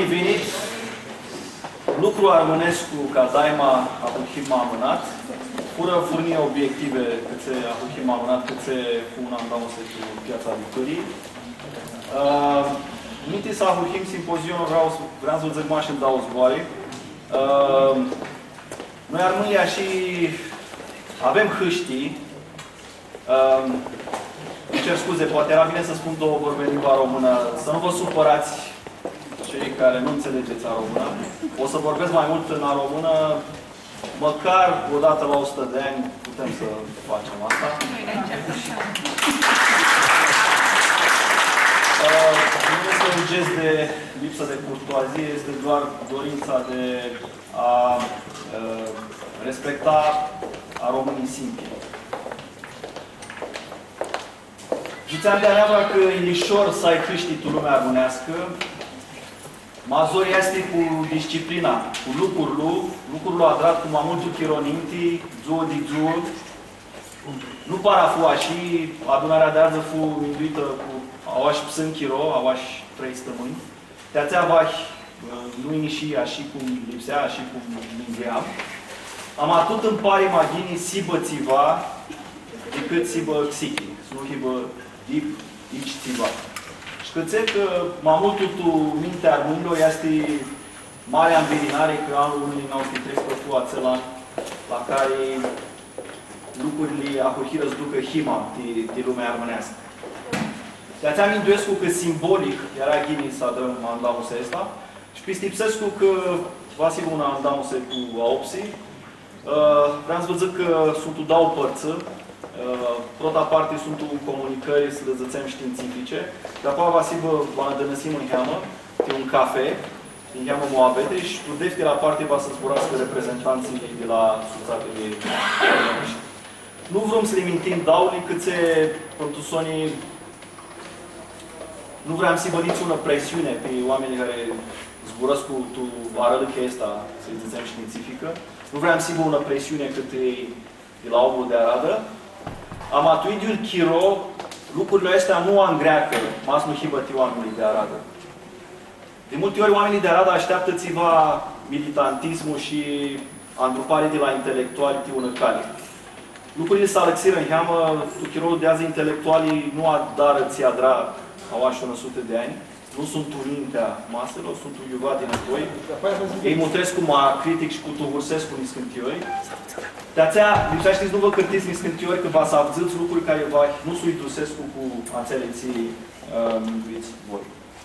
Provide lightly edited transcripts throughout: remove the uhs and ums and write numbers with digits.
venit! Lucru armânesc cu ca daima ahuchim amânat, fără furnie obiective cât se ahuchim amânat, cât se un andam să cu Piața Victoriei. Miti să ahuchim simpozionul, vreau să zic mai și îmi dau zboare. Noi Armânia și avem hâștii. Îmi cer scuze, poate era bine să spun două vorbe în limba română, să nu vă supărați cei care nu înțelegeți a română. O să vorbesc mai mult în a română, măcar o dată la 100 de ani putem să facem asta. Nu este un gest de lipsă de curtoazie, este doar dorința de a respecta a românii simpli. Ziceam de neapărat că e lișor să ai câștii tu lumea armânească. Mazoria este cu disciplina, cu lucrurile adrat cu mai multul chironinti, zuo di zuo. Nu parafu și adunarea de arză fu induită cu aoaș psân chiro, aoaș 3 stămâni. Te-ațea vași, nu iniși așa cum lipsea, așa cum lingeam. Am atât în pare magini sibă țiva, decât sibă xichi. Nu hibă dip, ici țiva. Și că că mai multul tu mintea armânilor este mare ambirinare că anul 1913 fu acel an la care lucrurile ahuhiră îți ducă hima de lumea armânească. Te-ați amintuiescu că simbolic era ghini să adrăm andamuse ăsta și pistipsescu că va fi una andamuse cu aopsii. Vreau să vă zic că sunt dau părță. Prota parte sunt comunicări să le zățem științifice. Dar apoi va vă adănăsim în heamă, de un cafe, din heamă Moabete și tu defti la parte va să zburască reprezentanții de la subțatele de nu vrem să le mintim dauli cât se pentru sonii nu vreau să vădiți una presiune pe oamenii care zburăsc cu tu arălă că asta, să-i zicem științifică. Nu vreau să vă una presiune cât e de la omul de aradă. Am atuidiul chiro, lucrurile astea nu am greacă, mas nu hibăti oamenii de aradă. De multe ori oamenii de aradă așteaptă țiva militantismul și andrupare de la intelectuali de ună cale. Lucrurile s-a lăxiră în heamă, tu chirou de azi intelectualii nu adară ți adra au așa 100 de ani, nu sunt unintea maselor, sunt iuva din apoi. Ei mutresc cu ma critic și cu tuhursesc cu niscântiori. De-ațea, lipsea știți, nu vă cârtiți niscântiori că va să avzâți lucruri care va nu sui dusescu cu anțeleții mântuiți voi.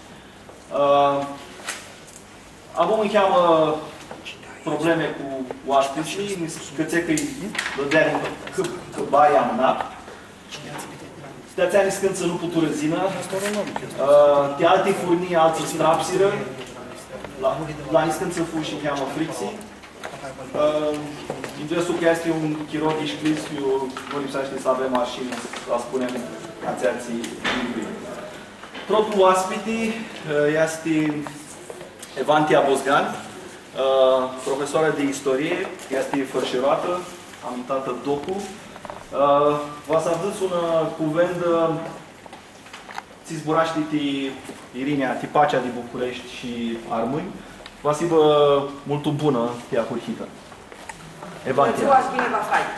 Avem în cheamă probleme cu oaspeții, cățe că-i dădea că baia amânat. De-ațea niscând să nu putură zină. De alte furnii, alții strapsiră. La niscând să fu și în cheamă fricții. Interesul că este un chirurg iscris, nu lipsește să avem mașini, să spunem, ațeații libri. Propriul oaspetii este Evantia Bozgan, profesoară de istorie, este fărșirată, amintată docu. Vă să aveți un cuvânt ți zburaște Irinea, tipacea de București și Armâni. Vă să vă multă bună pe acurhită. Evantia. Ziua, bine vă fac.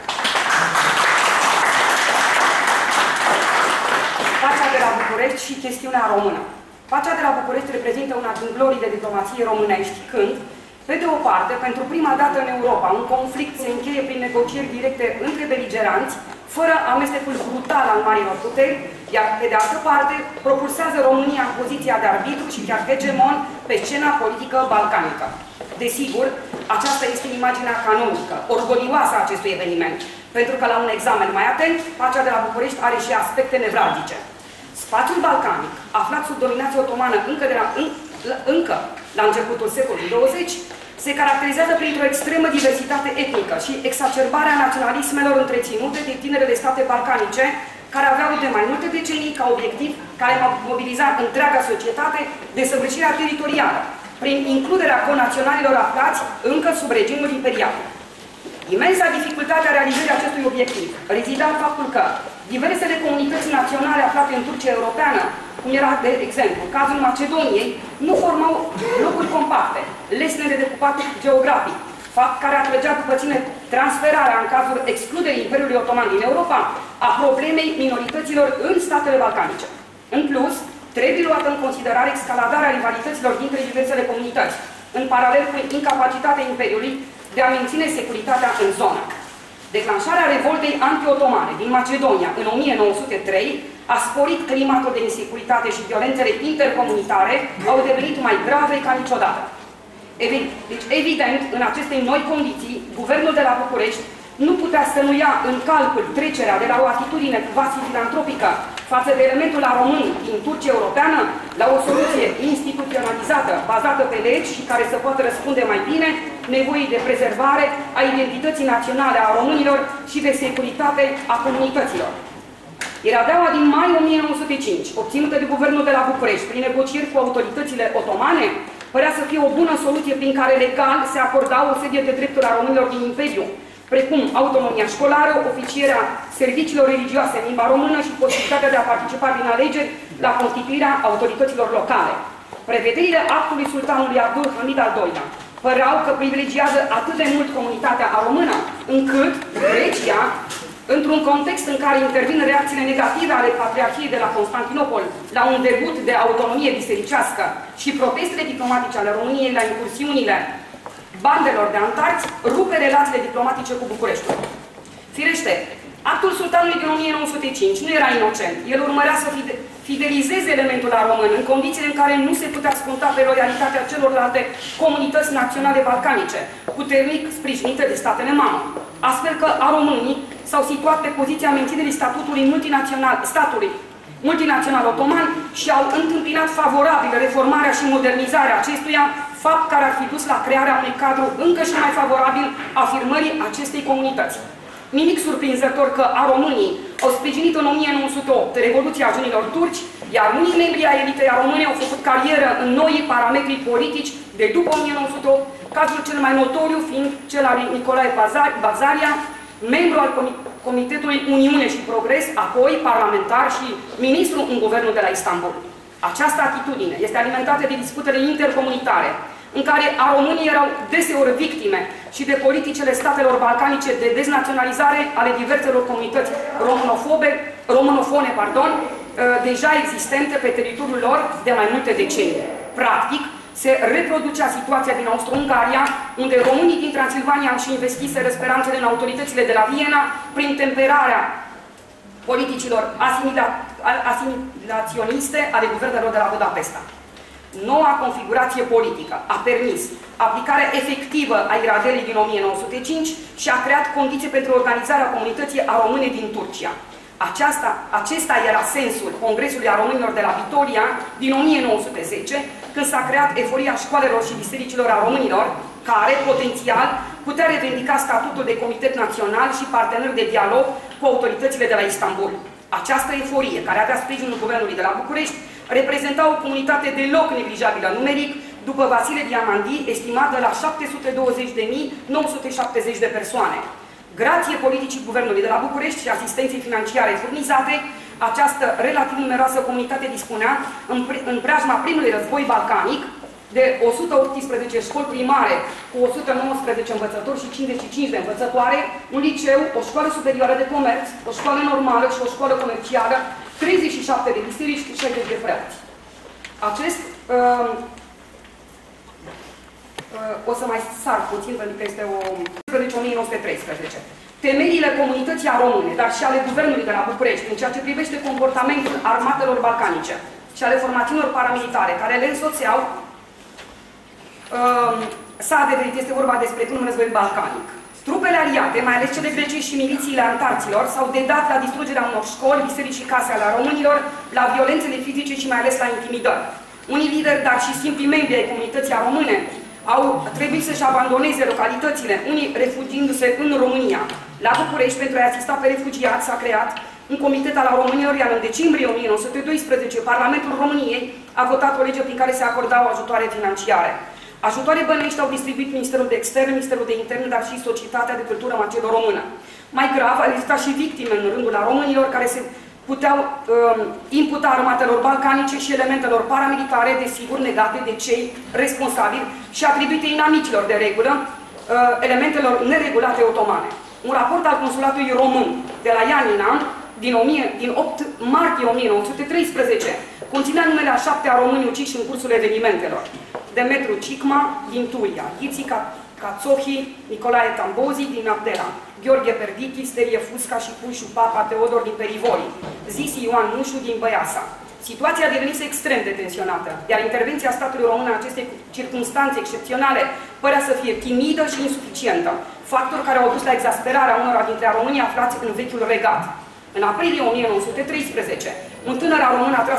Pacea de la București și chestiunea română. Pacea de la București reprezintă una din glorii de diplomație românești, când, pe de o parte, pentru prima dată în Europa, un conflict se încheie prin negocieri directe între beligeranți, fără amestecul brutal al marilor puteri, iar, pe de altă parte, propulsează România în poziția de arbitru și chiar hegemon pe scena politică balcanică. Desigur, aceasta este imaginea canonică, orgolioasă a acestui eveniment, pentru că la un examen mai atent, pacea de la București are și aspecte nevralgice. Spațiul balcanic, aflat sub dominație otomană încă la începutul secolului 20, se caracterizează printr-o extremă diversitate etnică și exacerbarea naționalismelor întreținute de tinerele state balcanice, care aveau de mai multe decenii ca obiectiv care mobiliza întreaga societate desăvârșirea teritorială, prin includerea conaționalilor aflați încă sub regimul imperial. Imensa dificultate a realizării acestui obiectiv rezida în faptul că diversele comunități naționale aflate în Turcia europeană cum era, de exemplu, cazul Macedoniei, nu formau blocuri compacte, lesne de decupat geografic, fapt care atrăgea după sine transferarea, în cazul excluderii Imperiului Otoman din Europa, a problemei minorităților în statele balcanice. În plus, trebuie luată în considerare escaladarea rivalităților dintre diversele comunități, în paralel cu incapacitatea Imperiului de a menține securitatea în zonă. Declanșarea revoltei anti-otomane din Macedonia în 1903 a sporit climatul de insecuritate și violențele intercomunitare au devenit mai grave ca niciodată. Deci, evident, în aceste noi condiții, guvernul de la București nu putea să nu ia în calcul trecerea de la o atitudine quasi-filantropică față de elementul român din Turcia europeană la o soluție instituționalizată, bazată pe legi și care să poată răspunde mai bine nevoii de prezervare a identității naționale a românilor și de securitate a comunităților. Iradeaua din mai 1905, obținută de guvernul de la București prin negocieri cu autoritățile otomane, părea să fie o bună soluție prin care legal se acorda o serie de drepturi a românilor din Imperiu, precum autonomia școlară, oficierea serviciilor religioase în limba română și posibilitatea de a participa prin alegeri la constituirea autorităților locale. Prevederile actului sultanului Abdul Hamid al II-lea păreau că privilegiază atât de mult comunitatea română, încât Grecia, într-un context în care intervin reacțiile negative ale Patriarhiei de la Constantinopol la un debut de autonomie bisericească și protestele diplomatice ale României la incursiunile bandelor de antarți, rupe relațiile diplomatice cu Bucureștiul. Firește, actul sultanului din 1905 nu era inocent. El urmărea să fidelizeze elementul român în condițiile în care nu se putea sconta pe loialitatea celorlalte comunități naționale balcanice, puternic sprijinite de statele mamă. Astfel că românii s-au situat pe poziția menținerii statului multinațional otoman și au întâmpinat favorabil reformarea și modernizarea acestuia, fapt care ar fi dus la crearea unui cadru încă și mai favorabil afirmării acestei comunități. Nimic surprinzător că românii au sprijinit în 1908 Revoluția Junilor Turci, iar unii membri ai elitei române au făcut carieră în noi parametri politici de după 1908, cazul cel mai notoriu fiind cel al lui Nicolae Bazaria, membru al Comitetului Uniune și Progres, apoi parlamentar și ministru în guvernul de la Istanbul. Această atitudine este alimentată de disputele intercomunitare, în care românii erau deseori victime și de politicile statelor balcanice de deznaționalizare ale diverselor comunități românofone, deja existente pe teritoriul lor de mai multe decenii. Practic, se reproducea situația din Austro-Ungaria, unde românii din Transilvania și investiseră speranțele în autoritățile de la Viena prin temperarea politicilor asimilaționiste ale guvernelor de la Budapesta. Noua configurație politică a permis aplicarea efectivă a iradelii din 1905 și a creat condiții pentru organizarea comunității române din Turcia. Acesta era sensul Congresului a Românilor de la Vitoria din 1910, când s-a creat eforia școalelor și bisericilor a românilor, care, potențial, putea revendica statutul de comitet național și partener de dialog cu autoritățile de la Istanbul. Această eforie, care avea sprijinul guvernului de la București, reprezenta o comunitate deloc neglijabilă numeric, după Vasile Diamandi, estimată la 720.970 de persoane. Grație politicii guvernului de la București și asistenței financiare furnizate, această relativ numeroasă comunitate dispunea, în preajma primului război balcanic, de 118 școli primare cu 119 învățători și 55 de învățătoare, un liceu, o școală superioară de comerț, o școală normală și o școală comercială, 37 de biserici și 60 de preoți. O să mai sar puțin, pentru că este 1913. Temeliile comunității române, dar și ale guvernului de la București, în ceea ce privește comportamentul armatelor balcanice și ale formațiunilor paramilitare care le însoțeau, s-a adeverit, este vorba despre primul război balcanic. Trupele aliate, mai ales cele grecești și milițiile antarților, s-au dedat la distrugerea unor școli, biserici și case ale românilor, la violențele fizice și mai ales la intimidări. Unii lideri, dar și simpli membri ai comunității române, au trebuit să-și abandoneze localitățile, unii refugiindu-se în România. La București, pentru a asista pe refugiați, s-a creat un comitet al românilor, iar în decembrie 1912, Parlamentul României a votat o lege prin care se acordau ajutoare financiare. Ajutoare bănești au distribuit Ministerul de Externe, Ministerul de Interne, dar și Societatea de Cultură Macedo-Română. Mai grav, au existat și victime în rândul românilor care se puteau imputa armatelor balcanice și elementelor paramilitare, desigur, negate de cei responsabili și atribuite inamicilor de regulă, elementelor neregulate otomane. Un raport al Consulatului Român de la Ianina, din 8 martie 1913, conținea numele a 7 români uciși în cursul evenimentelor. Demetru Cicma din Turia, Ghiții Cațohi, Nicolae Tambozi din Abdela, Gheorghe Perdichi, Sterie Fusca și Pușu Papa Teodor din Perivori, Zisi Ioan Mușu din Băiasa. Situația devenise extrem de tensionată, iar intervenția statului român în aceste circunstanțe excepționale părea să fie timidă și insuficientă, factori care au dus la exasperarea unora dintre românii aflați în vechiul regat. În aprilie 1913, un tânăr român a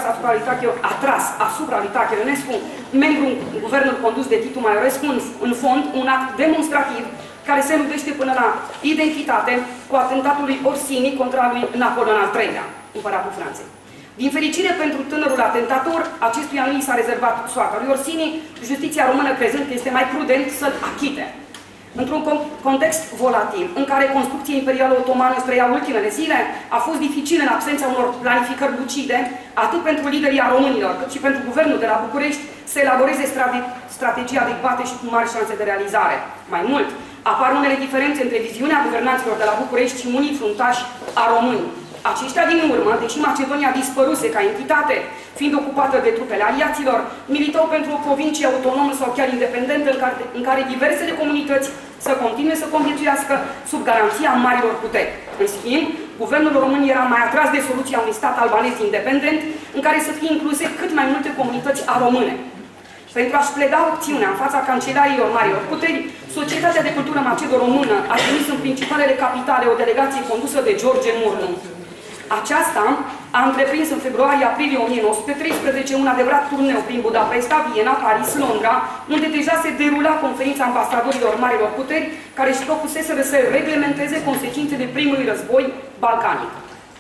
tras asupra lui Tache Ionescu, membru în guvernul condus de Titu Maiorescu, în fond un act demonstrativ care se nudește până la identitate cu atentatul lui Orsini contra lui Napoleon al III-lea, împăratul Franței. Din fericire pentru tânărul atentator, acestuia nu i s-a rezervat soarta lui Orsini, justiția română crezând că este mai prudent să-l achite. Într-un context volatil, în care construcția imperială otomană își trăia ultimele zile, a fost dificil în absența unor planificări lucide, atât pentru liderii românilor, cât și pentru guvernul de la București, să elaboreze strategii adecvate și cu mari șanse de realizare. Mai mult, apar unele diferențe între viziunea guvernanților de la București și unii fruntași a români. Aceștia din urmă, deși Macedonia dispăruse ca entitate, fiind ocupată de trupele aliaților, militau pentru o provincie autonomă sau chiar independentă în care diversele comunități să continue să conviețuiască sub garanția marilor puteri. În schimb, guvernul român era mai atras de soluția unui stat albanez independent, în care să fie incluse cât mai multe comunități române. Pentru a-și pleda opțiunea în fața cancelariilor marilor puteri, Societatea de Cultură Macedo-Română a trimis în principalele capitale o delegație condusă de George Murnu. Aceasta a întreprins în februarie-aprilie 1913 un adevărat turneu prin Budapesta, Viena, Paris, Londra, unde deja se derula conferința ambasadorilor marilor puteri, care își propuseseră să reglementeze consecințele primului război balcanic.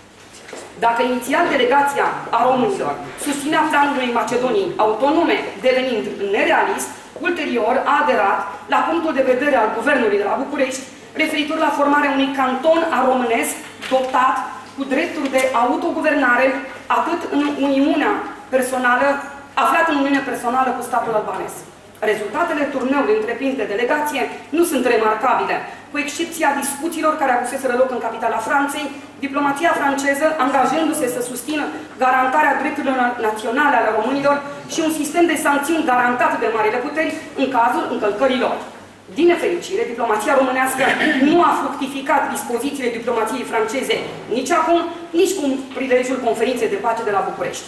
Dacă inițial delegația a românilor susținea planul unei Macedonii autonome, devenind nerealist, ulterior a aderat la punctul de vedere al guvernului de la București, referitor la formarea unui canton românesc dotat cu drepturi de autoguvernare, atât în Uniunea personală, aflat în Uniune personală cu statul albanez. Rezultatele turneului întreprins de delegație nu sunt remarcabile, cu excepția discuțiilor care avuseseră loc în capitala Franței, diplomația franceză angajându-se să susțină garantarea drepturilor naționale ale românilor și un sistem de sancțiuni garantat de marile puteri în cazul încălcărilor. Din nefericire, diplomația românească nu a fructificat dispozițiile diplomației franceze nici acum, nici cu prilejul conferinței de pace de la București.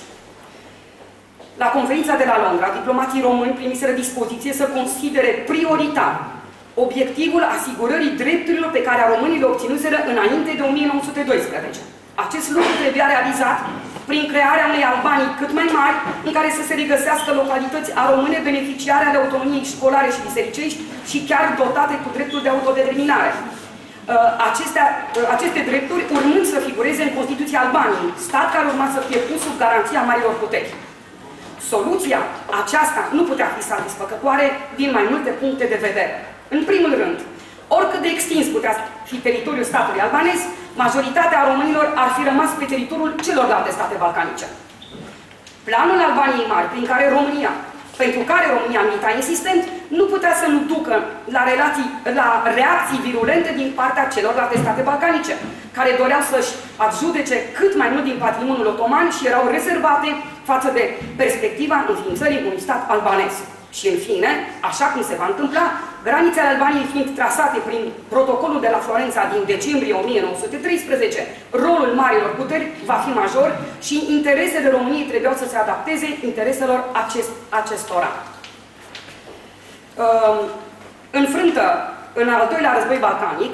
La conferința de la Londra, diplomații români primiseră dispoziție să considere prioritar obiectivul asigurării drepturilor pe care românii le obținuseră înainte de 1912. Acest lucru trebuia realizat prin crearea unei Albanii cât mai mari, în care să se regăsească localități române beneficiare ale autonomiei școlare și bisericești și chiar dotate cu dreptul de autodeterminare. Aceste drepturi urmând să figureze în Constituția Albaniei, stat care urma să fie pus sub garanția marilor puteri. Soluția aceasta nu putea fi satisfăcătoare din mai multe puncte de vedere. În primul rând, oricât de extins putea fi teritoriul statului albanez, majoritatea românilor ar fi rămas pe teritoriul celorlalte state balcanice. Planul Albaniei Mari, pentru care România milita insistent, nu putea să nu ducă la reacții virulente din partea celorlalte state balcanice, care doreau să-și adjudece cât mai mult din patrimoniul otoman și erau rezervate față de perspectiva înființării unui stat albanez. Și în fine, așa cum se va întâmpla, granițele Albaniei fiind trasate prin protocolul de la Florența din decembrie 1913, rolul marilor puteri va fi major și interesele României trebuiau să se adapteze intereselor acestora. Înfrântă în al doilea război balcanic,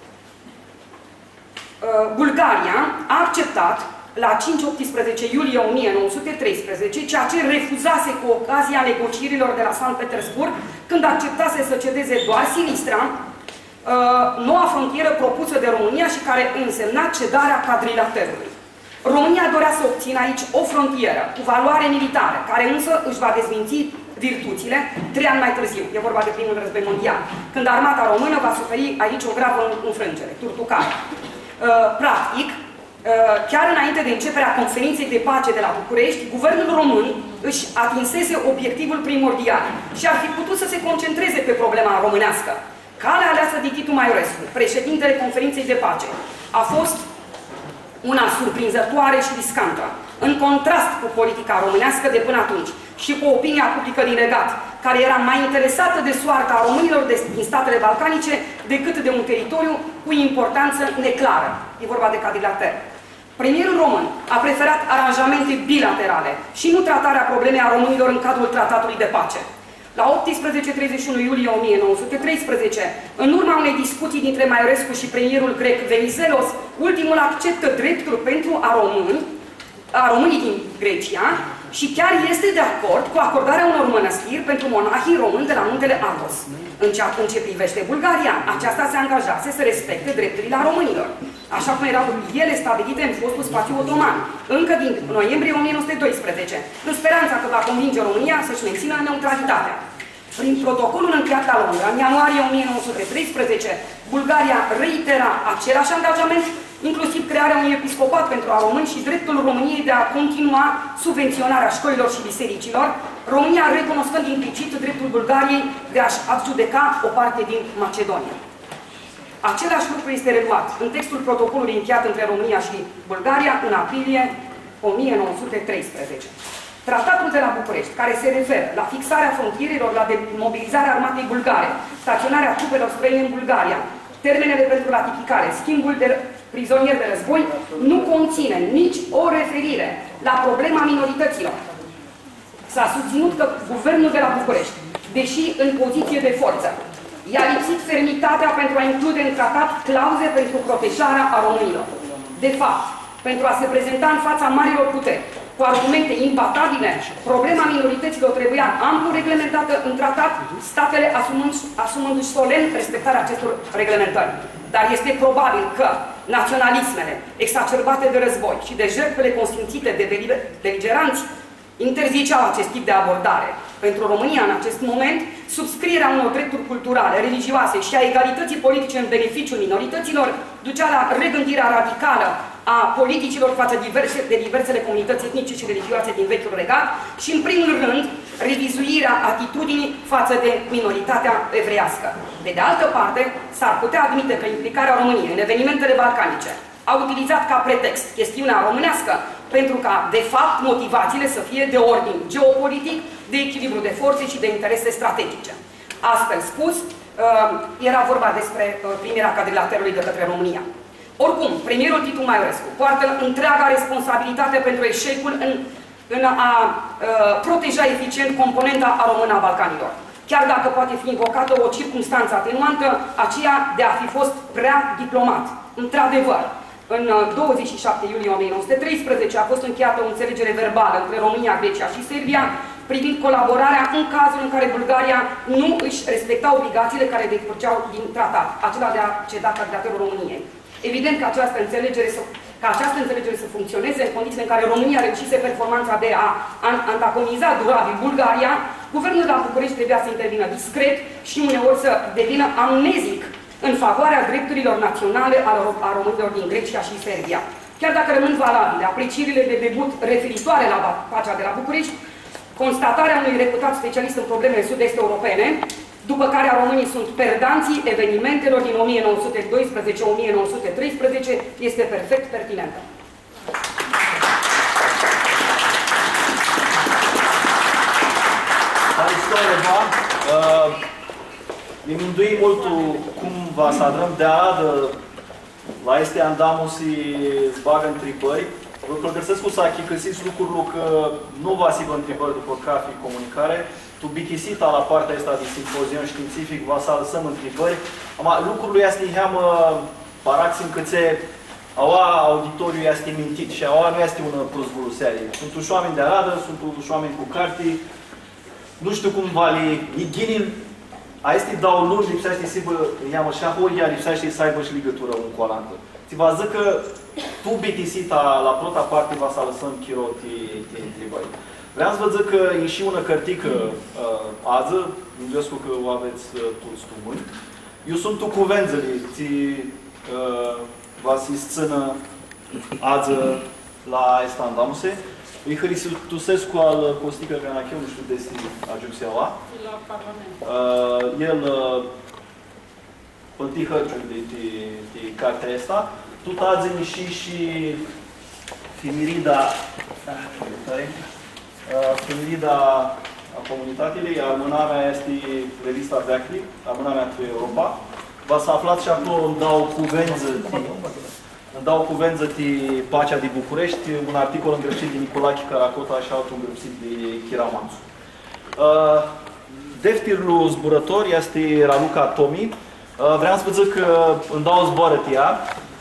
Bulgaria a acceptat la 5-18 iulie 1913, ceea ce refuzase cu ocazia negocierilor de la Sankt Petersburg, când acceptase să cedeze doar Silistra, noua frontieră propusă de România și care însemna cedarea quadrilaterului. România dorea să obțină aici o frontieră cu valoare militară, care însă își va dezminți virtuțile 3 ani mai târziu. E vorba de primul război mondial, când armata română va suferi aici o gravă înfrângere, turtucare. Practic, chiar înainte de începerea conferinței de pace de la București, guvernul român își atinsese obiectivul primordial și ar fi putut să se concentreze pe problema românească. Calea aleasă de Titu Maiorescu, președintele conferinței de pace, a fost una surprinzătoare și riscantă, în contrast cu politica românească de până atunci și cu opinia publică din regat, care era mai interesată de soarta românilor din statele balcanice decât de un teritoriu cu importanță neclară. E vorba de Cadilater. Premierul român a preferat aranjamente bilaterale și nu tratarea problemei a românilor în cadrul tratatului de pace. La 18-31 iulie 1913, în urma unei discuții dintre Maiorescu și premierul grec Venizelos, ultimul acceptă dreptul pentru a românii din Grecia și chiar este de acord cu acordarea unor mănăstiri pentru monahii români de la muntele Athos. În ce privește Bulgaria, aceasta se angajase să respecte drepturile a românilor, așa cum erau ele stabilite în fostul spațiu otoman, încă din noiembrie 1912, în speranța că va convinge România să-și mențină neutralitatea. Prin protocolul încheiat la Londra, în ianuarie 1913, Bulgaria reitera același angajament, inclusiv crearea unui episcopat pentru a români și dreptul României de a continua subvenționarea școlilor și bisericilor, România recunoscând implicit dreptul Bulgariei de a-și adjudeca o parte din Macedonia. Același lucru este reluat în textul protocolului încheiat între România și Bulgaria în aprilie 1913. Tratatul de la București, care se referă la fixarea frontierelor, la demobilizarea armatei bulgare, staționarea trupelor străine în Bulgaria, termenele pentru ratificare, schimbul de prizonieri de război, nu conține nici o referire la problema minorităților. S-a susținut că guvernul de la București, deși în poziție de forță, i-a lipsit fermitatea pentru a include în tratat clauze pentru protejarea a românilor. De fapt, pentru a se prezenta în fața marilor puteri, cu argumente imbatabile, problema minorităților trebuia amplu reglementată în tratat, statele asumându-și solemn respectarea acestor reglementări. Dar este probabil că naționalismele exacerbate de război și de jertfele consimțite de beligeranți interziceau acest tip de abordare. Pentru România, în acest moment, subscrierea unor drepturi culturale, religioase și a egalității politice în beneficiul minorităților ducea la regândirea radicală a politicilor față de diversele comunități etnice și religioase din vechiul regat și, în primul rând, revizuirea atitudinii față de minoritatea evreiască. Pe de altă parte, s-ar putea admite că implicarea României în evenimentele balcanice a utilizat ca pretext chestiunea românească pentru ca, de fapt, motivațiile să fie de ordin geopolitic, de echilibru de forțe și de interese strategice. Astfel spus, era vorba despre primirea Cadilaterului de către România. Oricum, premierul Titu Maiorescu poartă întreaga responsabilitate pentru eșecul în a proteja eficient componenta română a Balcanilor. Chiar dacă poate fi invocată o circumstanță atenuantă, aceea de a fi fost prea diplomat. Într-adevăr, în 27 iulie 1913 a fost încheiată o înțelegere verbală între România, Grecia și Serbia privind colaborarea în cazul în care Bulgaria nu își respecta obligațiile care decurgeau din tratat, acela de a ceda candidaturul României. Evident că această înțelegere să funcționeze în condițiile în care România reușise performanța de a antagoniza durabil Bulgaria, guvernul de la București trebuia să intervină discret și uneori să devină amnezic în favoarea drepturilor naționale a românilor din Grecia și Serbia. Chiar dacă rămân valabile aprecierile de debut referitoare la pacea de la București, constatarea unui reputat specialist în probleme sud-est europene, după care românii sunt perdanții evenimentelor din 1912-1913, este perfect pertinentă. Mi mindui molto cum vas adrăm de adă la este andamus și zbagă întrebări. Vă pregăsesc cu Sachi că siți lucruri că nu vă asigură întrebări după cafi comunicare. Tu bitisita la partea asta de simpozion științific, vă să lăsăm întrebări. Lucrurile astea heamă paraxim că ți aua auditoriul este mintit și aua nu este un plus voluserie. Sunt uși oameni de aradă, sunt uși oameni cu carte. Nu știu cum vali iginin. A este dau luni, lipsește sibă, heamă și ahoi, iar lipsește să aibă și legătură un cu alantă. Ți vă zic că tu bitisita la prota parte va să lăsăm chiroti întrebări. Vreau să vă zic că e și una cărtică ază, gândesc că o aveți toți tu mâini. Eu sunt tu cuvenzele, ți va să-i sțână azi la Estandamuse. E Hristusescu al Costică Ganacheu, nu știu de stil ajuțeaua. La Parlament. El pătihăciu de cartea asta. Tot azi și Femirida a comunitatului, amânarea este revista Veacli, amânarea pentru Europa. V-ați aflat și acolo îmi dau cuvânță de Pacea de București, un articol îngrășit de Nicolache Caracota și altul îngrășit de Chiramanțu. Deftirul zburător este Raluca Tomi. Vreau să vă zic că îmi dau zboară de ea.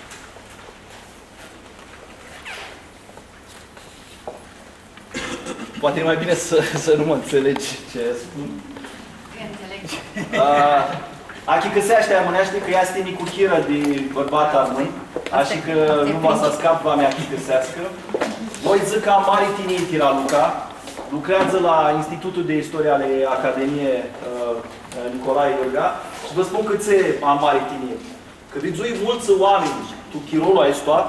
Poate e mai bine să nu mă înțelegi ce spun. Înțeleg. Achi că se aștea amânește că ea este nicuchiră de bărbat armâni, așa că nu mă să scap va mea achi găsească. Voi zic că am mare tinii Tiraluca, lucrează la Institutul de Istorie ale Academiei Nicolae Iorga și vă spun cât se am mare tinii. Că vizui mulți oameni, tu chirolul ai stat,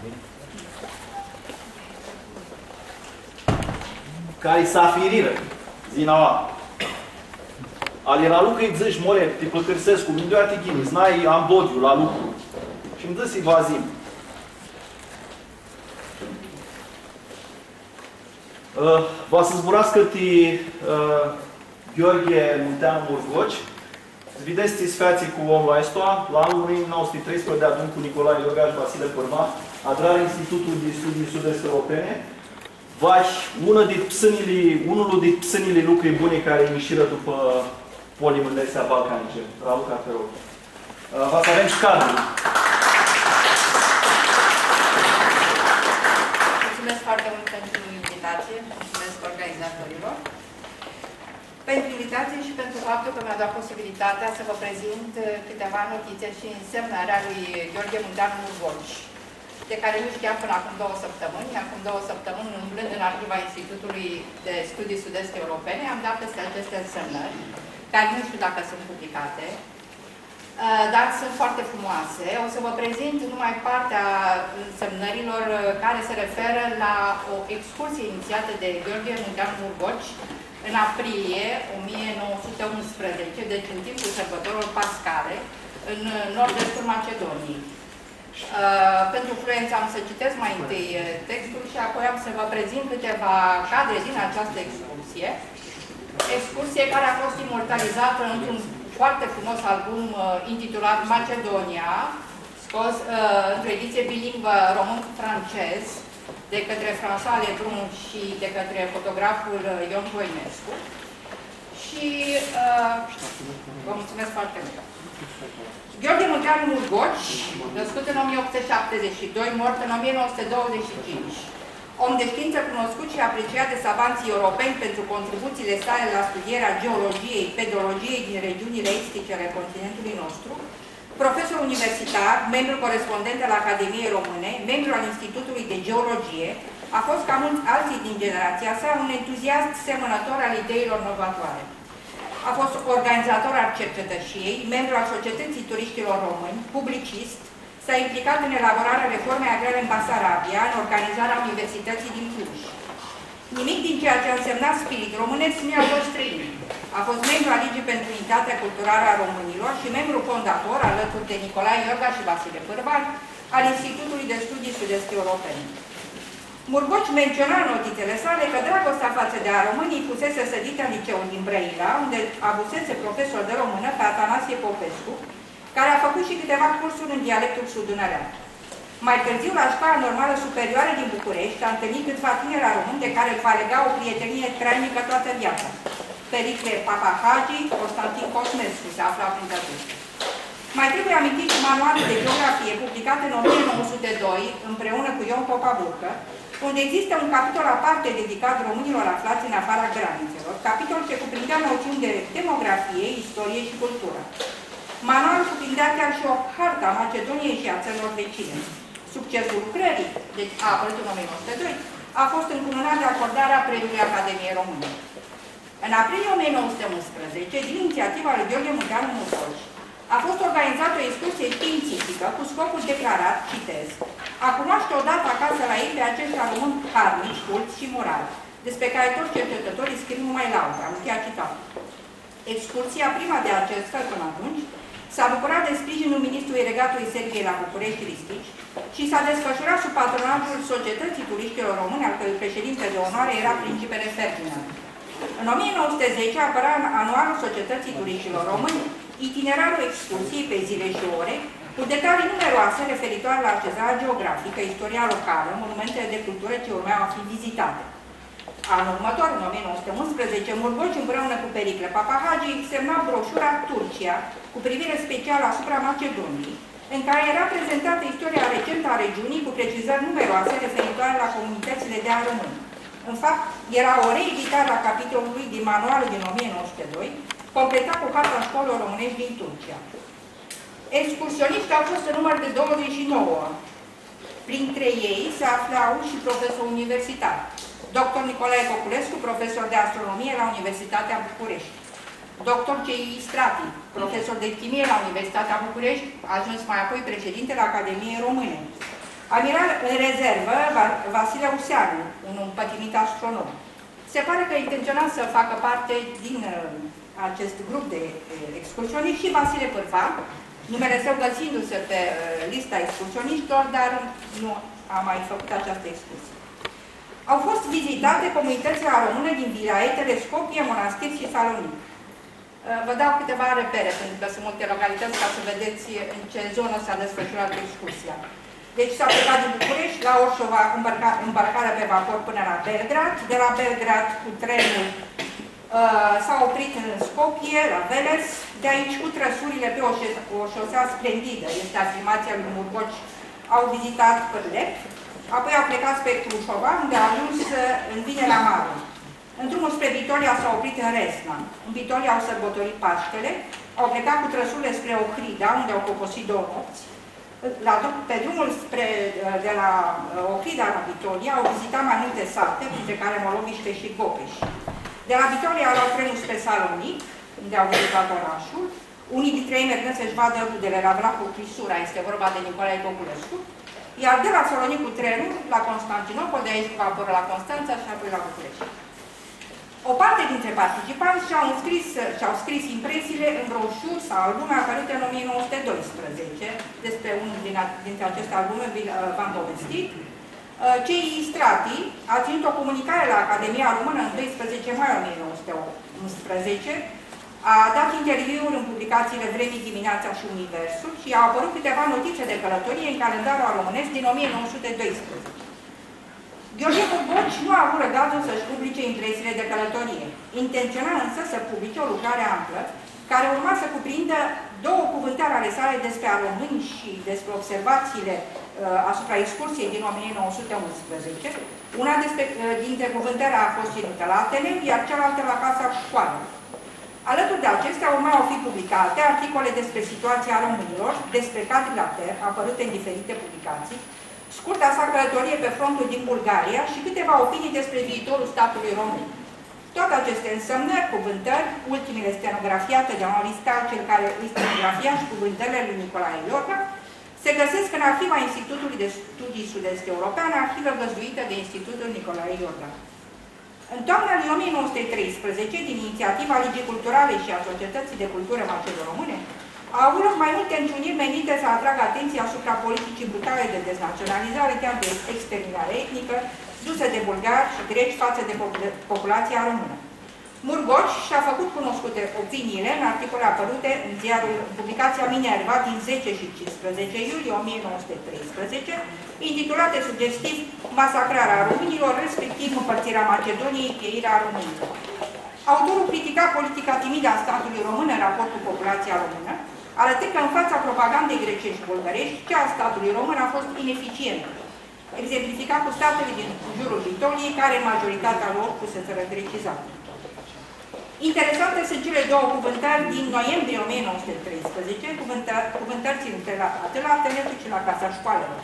care s-afiriră, zinaua. Ale la lucru îi zici, more, te plăcărsesc cu mindoi atighini, znai am bodiu la lucru. Și îmi dă-si vazim. Va să zburască ti Gheorghe Munteanu Murgoci. Vedeți sfeații cu omul ăsta, la anul 1913 de adun cu Nicolae Iorga și Vasile Părma, adrare Institutul de Studii Sud-Est Europene. Unul din psânile lucruri bune care ieșiră după polimul de astea balcanice. Raluca, te rog. Va să avem și cadrul. Mulțumesc foarte mult pentru invitație. Mulțumesc organizatorilor. Pentru invitație și pentru faptul că mi-a dat posibilitatea să vă prezint câteva notițe și însemnări a lui Gheorghe Munteanu Murgoci, de care nu știam până acum 2 săptămâni. Acum 2 săptămâni, umblând în arhiva Institutului de Studii Sud-Est Europene, am dat peste aceste însemnări, care nu știu dacă sunt publicate, dar sunt foarte frumoase. O să vă prezint numai partea însemnărilor care se referă la o excursie inițiată de Gheorghe Munteanu Murgoci în aprilie 1911, deci în timpul sărbătorilor pascale, în nord-estul Macedoniei. Pentru fluență am să citesc mai întâi textul și apoi am să vă prezint câteva cadre din această excursie. Excursie care a fost imortalizată într-un foarte frumos album intitulat Macedonia, scos într-o ediție bilingvă român-francez de către François Lebrun și de către fotograful Ion Voinescu. Și vă mulțumesc foarte mult! Gheorghe Munteanu Murgoci, născut în 1872, mort în 1925. Om de știință cunoscut și apreciat de savanții europeni pentru contribuțiile sale la studierea geologiei, pedologiei din regiunile estice ale continentului nostru, profesor universitar, membru corespondent al Academiei Române, membru al Institutului de Geologie, a fost, ca mulți alții din generația sa, un entuziast semănător al ideilor novatoare. A fost organizator al cercetășiei, membru al Societății Turiștilor Români, publicist, s-a implicat în elaborarea reformei agrare în Basarabia, în organizarea Universității din Cluj. Nimic din ceea ce a însemnat spirit românesc nu i-a fost străin. A fost membru al Ligii pentru Unitatea Culturală a Românilor și membru fondator, alături de Nicolae Iorga și Vasile Pârvan, al Institutului de Studii Sud-Est Europene. Murgoci menționa în notițele sale că dragostea față de a românii fusese sădită în liceul din Brăila, unde avusese profesor de română pe Atanasie Popescu, care a făcut și câteva cursuri în dialectul sud-dunărean. Mai târziu, la Școala Normală Superioară din București, a întâlnit câțiva tineri români de care îl va lega o prietenie trainică toată viața. Pericle Papahagi, Constantin Cosmescu se afla printre aceștia. Mai trebuie amintit și manualul de geografie publicat în 1902, împreună cu Ion Popa Burcă, unde există un capitol aparte dedicat românilor aflați în afara granițelor, capitol ce cuprindea noțiuni de demografie, istorie și cultură. Manualul cuprindea chiar și o hartă a Macedoniei și a țărilor vecine. Succesul lucrării, deci a apărut în 1902, a fost încununat de acordarea premiului Academiei Române. În aprilie 1911, din inițiativa lui Gheorghe Munteanu Murgoci, a fost organizată o excursie științifică cu scopul declarat, citez, a cunoaște odată acasă la ei pe aceștia români harnici, culți și morali, despre care toți cercetătorii scriu numai laude. Am încheiat citatul. Excursia, prima de acest fel până atunci, s-a bucurat de sprijinul ministrului Regatului Serbiei la București, Ristici, și s-a desfășurat sub patronajul Societății Turiștilor Români, al cărui președinte de onoare era principele Ferdinand. În 1910 apărea în anualul Societății Turiștilor Români itinerarul excursiei pe zile și ore, cu detalii numeroase referitoare la așezarea geografică, istoria locală, monumentele de cultură ce urmeau a fi vizitate. Anul următor, în 1911, Murgoci împreună cu Pericle Papahagi semna broșura Turcia, cu privire specială asupra Macedoniei, în care era prezentată istoria recentă a regiunii cu precizări numeroase referitoare la comunitățile de români. În fapt, era o reeditare a capitolului din manualul din 1902, completat cu carta școlilor românești din Turcia. Excursioniști au fost în număr de 29. Printre ei se aflau și profesori universitari. Dr. Nicolae Populescu, profesor de astronomie la Universitatea București. Dr. C.I. Strati, profesor de chimie la Universitatea București, a ajuns mai apoi președintele Academiei Române. Amiral în rezervă, Vasile Useanu, un împătimit astronom. Se pare că intenționa să facă parte din acest grup de excursioniști și Vasile Pârva, numele său găsindu-se pe lista excursioniștilor, dar nu a mai făcut această excursie. Au fost vizitate comunitățile române din vilayetele Skopje, Monastir și Salonic. Vă dau câteva repere, pentru că sunt multe localități, ca să vedeți în ce zonă s-a desfășurat excursia. Deci s-a plecat din București, la Orșova, îmbarcarea pe vapor până la Belgrad, de la Belgrad cu trenul s-a oprit în Skopje, la Veles, de aici cu trăsurile pe o șosea splendidă, este afirmația lui Murgoci, au vizitat Pârlep, apoi au plecat spre Crușova, unde a ajuns în Vinerea Mare. În drumul spre Vitoria s-au oprit în Resna. În Vitoria au sărbătorit Paștele, au plecat cu trăsurile spre Ohrida, unde au poposit 2 nopți. Pe drumul de la Ohrida la Vitoria au vizitat mai multe sate, printre care Moloviște și Gopeș. De la Vitoria au luat trenul spre Salonic, unde au vizitat orașul. Unii dintre ei mergând să-și vadă rudele la Vlahul Crisura, este vorba de Nicolae Populescu, iar de la Salonic cu trenul la Constantinopol, de aici cu vaporul la Constanța și apoi la București. O parte dintre participanți și-au scris impresiile în broșuri sau albume apărute în 1912. Despre unul dintre aceste albume v-am povestit. C.I. Strati a ținut o comunicare la Academia Română în 12 mai 1911, a dat interviuri în publicațiile Vremii, Dimineața și Universul și au apărut câteva notițe de călătorie în calendarul românesc din 1912. Gheorghe Murgoci nu a avut răgazul să-și publice impresiile de călătorie. Intenționa însă să publice o lucrare amplă, care urma să cuprindă 2 cuvântări ale sale despre români și despre observațiile asupra excursiei din 1911. Una dintre cuvântări a fost ținută la Ateneu, iar cealaltă la Casa Școală. Alături de acestea urmau fi publicate articole despre situația românilor, despre Cadrilater, apărute în diferite publicații, scurta sa călătorie pe frontul din Bulgaria și câteva opinii despre viitorul statului român. Toate aceste însemnări, cuvântări, ultimele stenografiate de Maurice, cel care îi stenografia și cuvântările lui Nicolae Iorga, se găsesc în arhiva Institutului de Studii Sud-Est Europeane, arhivă găzduită de Institutul Nicolae Iorga. În toamna lui 1913, din inițiativa Ligii Culturale și a Societății de Cultură Macedo-Române, au avut loc mai multe întruniri menite să atragă atenția asupra politicii brutale de deznaționalizare, chiar de exterminare etnică, duse de bulgari și greci față de populația română. Murgoci și-a făcut cunoscute opiniile în articole apărute în ziarul publicația Minerva din 10 și 15 iulie 1913, intitulate sugestiv Masacrarea românilor, respectiv Împărțirea Macedoniei, pieirea românilor. Autorul critica politica timidă a statului român în raport cu populația română, arătând că în fața propagandei grecești și bulgărești, cea a statului român a fost ineficientă, exemplificat cu statele din jurul Vitoliei, care în majoritatea lor fuseseră grecizate. Interesante sunt cele 2 cuvântări din noiembrie 1913, cuvântări ținute atât la Ateneu cât și la Casa Școalelor.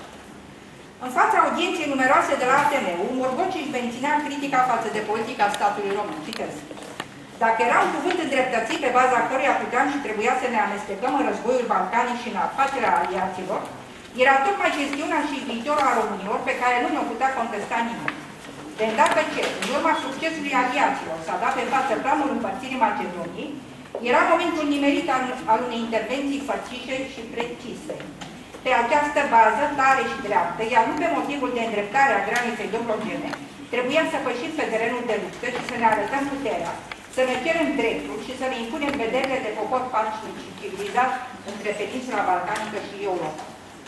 În fața audienței numeroase de la Ateneu, Murgoci își menținea critica față de politica statului român. Citez. Dacă era un cuvânt îndreptățit pe baza căruia puteam și trebuia să ne amestecăm în războiul balcanic și în afacerea aliaților, era tocmai chestiunea și viitorul a românilor pe care nu ne-o putea contesta nimeni. De îndată ce, în urma succesului aliaților, s-a dat pe față planul împărțirii Macedoniei, era momentul nimerit al unei intervenții fățișe și precise. Pe această bază tare și dreaptă, iar nu pe motivul de îndreptare a graniței dobrogene, trebuia să pășim pe terenul de luptă și să ne arătăm puterea, să ne cerem dreptul și să ne impunem vederile de popor pașnic și civilizat între peninsula balcanică și Europa.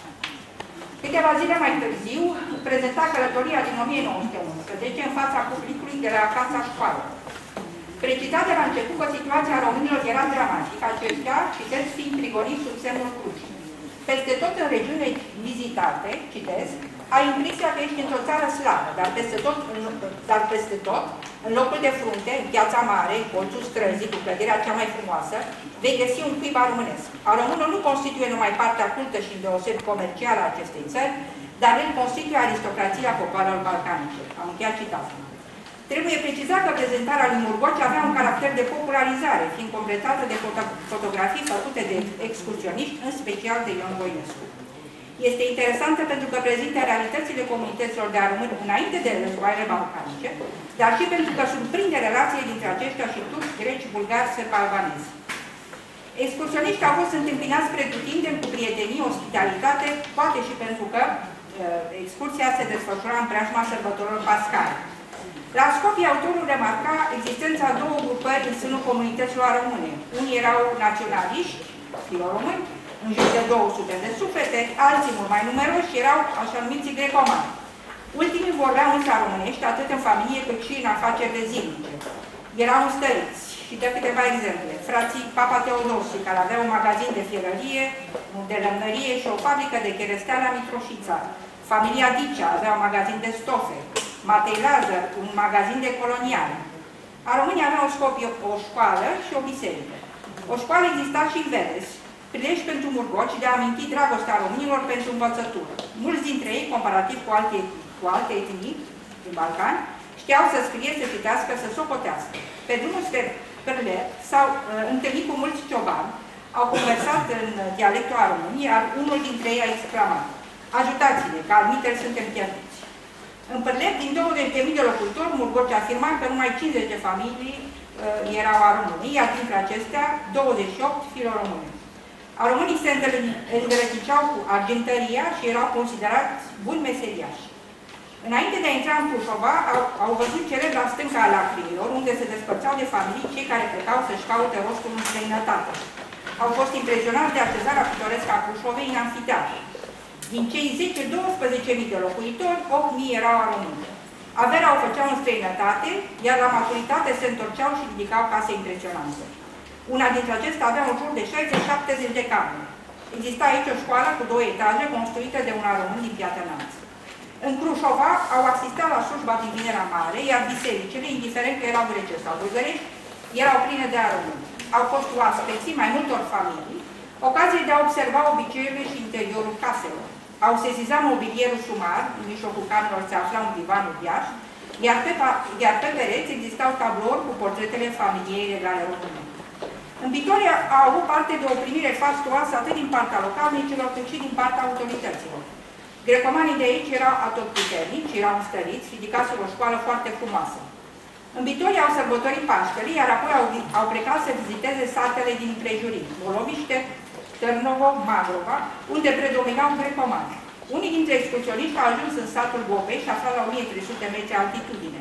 Câteva zile mai târziu, prezenta călătoria din 1911 în fața publicului de la Casa Școală. Precizat de la început că situația românilor era dramatică, aceștia, citesc, fiind prigoniți sub semnul crucii. Peste tot în regiunile vizitate, citesc, ai impresia că ești într-o țară slavă, dar peste tot, în locul de frunte, în Piața Mare, în colțul străzii, cu clădirea cea mai frumoasă, vei găsi un cuib românesc. A românul nu constituie numai partea cultă și îndeoseb comercială a acestei țări, dar el constituie aristocrația popoarelor balcanice. Am încheiat citatul. Trebuie precizat că prezentarea lui Murgoci avea un caracter de popularizare, fiind completată de fotografii făcute de excursioniști, în special de Ion Voinescu. Este interesantă pentru că prezintă realitățile comunităților de români înainte de războaiele balcanice, dar și pentru că surprinde relațiile dintre aceștia și turci, greci, bulgari, sârbi-albanezi. Excursioniștii au fost întâmpinați pretutindeni cu prietenie, ospitalitate, poate și pentru că excursia se desfășura în preajma sărbătorilor pascale. La Scopie, autorul remarca existența două grupări în sânul comunităților române. Unii erau naționaliști, filoromâni, în jur de 200 de suflete, alții mult mai numeroși erau așa numiții grecomani. Ultimii vorbeau însă românești, atât în familie cât și în afacerile zilnice. Erau înstăriți și de câteva exemple. Frații Papa Teodosi, care avea un magazin de fierărie, de lămnărie și o fabrică de cherestea la Mitroșița. Familia Dicea avea un magazin de stofe. Matei Lazar, un magazin de coloniale. A românii aveau o școală și o biserică. O școală exista și în Veles, prilej pentru Murgoci de a aminti dragostea românilor pentru învățătură. Mulți dintre ei, comparativ cu alte etnii din Balcani, știau să scrie, să citească, să socotească. Pe drumul spre Pârlet s-au întâlnit cu mulți ciobani, au conversat în dialectul a românii, iar unul dintre ei a exclamat: ajutați-ne, că admiteri suntem pierduți. În Pârlet, din 20.000 de locuitori, Murgoci afirma că numai 50 de familii erau a românii, iar dintre acestea 28 filoromâne. A românii se îndrăgiceau cu argintăria și erau considerați buni meseriași. Înainte de a intra în Crușova, au văzut celebra stânca a lacrimilor, unde se despărțeau de familii cei care plecau să-și caute rostul în străinătate. Au fost impresionați de așezarea pitorescă a Crușovei în amfiteatru. Din cei 10-12.000 de locuitori, 8.000 erau a români. Averea o făceau în străinătate, iar la maturitate se întorceau și ridicau case impresionante. Una dintre acestea avea în jur de 60-70 de camere. Exista aici o școală cu 2 etaje, construită de un român din Piatra Neamț. În Crușova au asistat la slujba din Vinerea Mare, iar bisericile, indiferent că erau grecești sau bulgărești, erau pline de români. Au fost oaspeții mai multor familii, ocazie de a observa obiceiurile și interiorul caselor. Au sesizat mobilierul sumar, în mijlocul camerelor se afla un divan uriaș, iar pe pereți existau tablouri cu portretele familiei regale române. În Vitoria au avut parte de o primire fastuoasă atât din partea localnicilor cât și din partea autorităților. Grecomanii de aici erau atotputernici, erau înstăriți, ridicați o școală foarte frumoasă. În Vitoria au sărbătorit Paștele, iar apoi au plecat să viziteze satele din prejurii, Boloviște, Târnovo, Magrova, unde predominau grecomani. Unii dintre excursioniști au ajuns în satul Bobei și aflat la 1300 metri altitudine,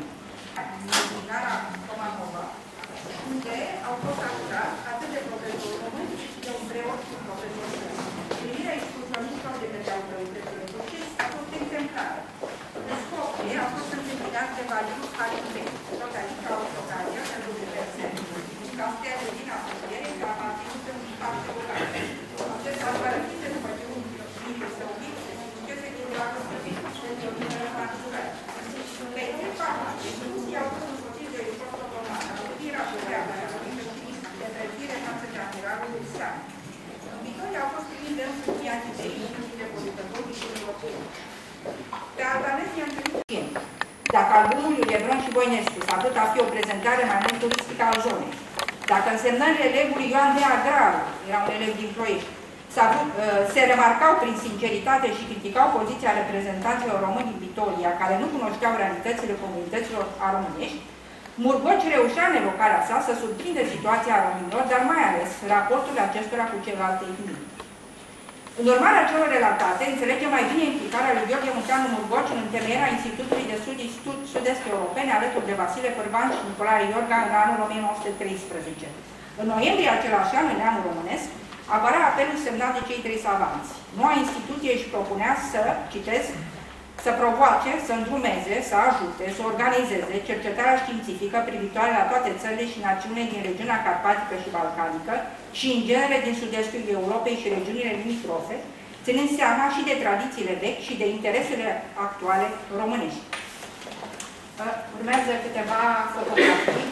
unde au fost capturați atât de profesori români și de un preot și un profesor străin. Primirea excursioniștilor de către autoritățile turcești a fost exemplară. În Skopje a fost întâmpinați de Valius Halimbe, tot aici au fost ocazia pentru diverseni, ca stele din asociere că a aparținut în parte bogat. Acesta a părăsit după ce un fiu său mic se ducese din dragoste pentru o mineră naturală. Pe echipa, excursia au fost însoțiți de ușor sotoman, a treabă, de trezire față de admiralul lui Sam. În Vitoria au fost primiți de însuși antitei, inclusiv de producătorii și europeni. Pe albanezi i-am întâlnit. Dacă albumul lui Lebron și Voinescu atât a fi o prezentare mai mult turistică a zonei. Dacă însemnările elevului Ioan Dea Graru, era un elev din Ploiești, se remarcau prin sinceritate și criticau poziția reprezentanților români din Vitoria, care nu cunoșteau realitățile comunităților aromânești, Murgoci reușea în evocarea sa să surprinde situația românilor, dar mai ales raportul acestora cu celelalte etnii. În urmarea celor relatate, înțelege mai bine implicarea lui Gheorghe Munteanu Murgoci în întemeierea Institutului de Studii Sud-Est Europene alături de Vasile Pârvan și Nicolae Iorga în anul 1913. În noiembrie același an, în Neamul Românesc, apărea apelul semnat de cei 3 savanți. Noua instituție își propunea să, citez, să provoace, să îndrumeze, să ajute, să organizeze cercetarea științifică privitoare la toate țările și națiunile din regiunea carpatică și balcanică și în genere din sud-estul Europei și regiunile limitrofe, ținând seama și de tradițiile vechi și de interesele actuale românești. Urmează câteva fotografii.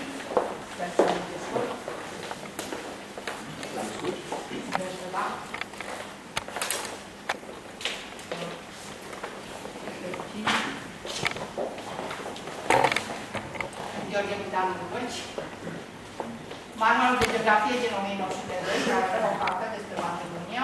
Gheorghe Munteanu Murgoci. Manualul de geografie din 1902, care avea o carte despre Macedonia.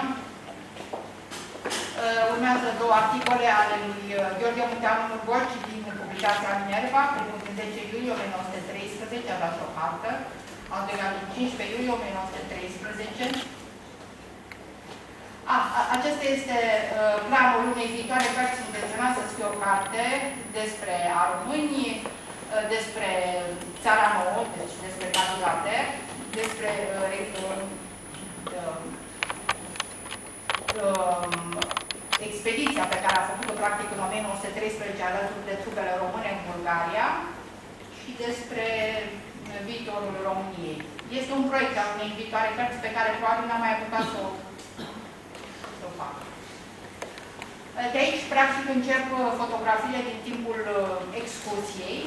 Urmează două articole ale lui Gheorghe Munteanu Murgoci din publicația Minerva, primul din 10 iulie 1913, a dat o carte, al doilea din 15 iulie 1913. Acesta este planul unei viitoare cărți intenționate să fie o carte despre aromâni, despre Țara Nouă, deci despre Canudate, despre expediția pe care a făcut-o practic în 1913 alături de trupele române în Bulgaria și despre viitorul României. Este un proiect al unei viitoare cărți pe care probabil n-am mai apucat să o fac. De aici, practic, încep fotografiile din timpul excursiei.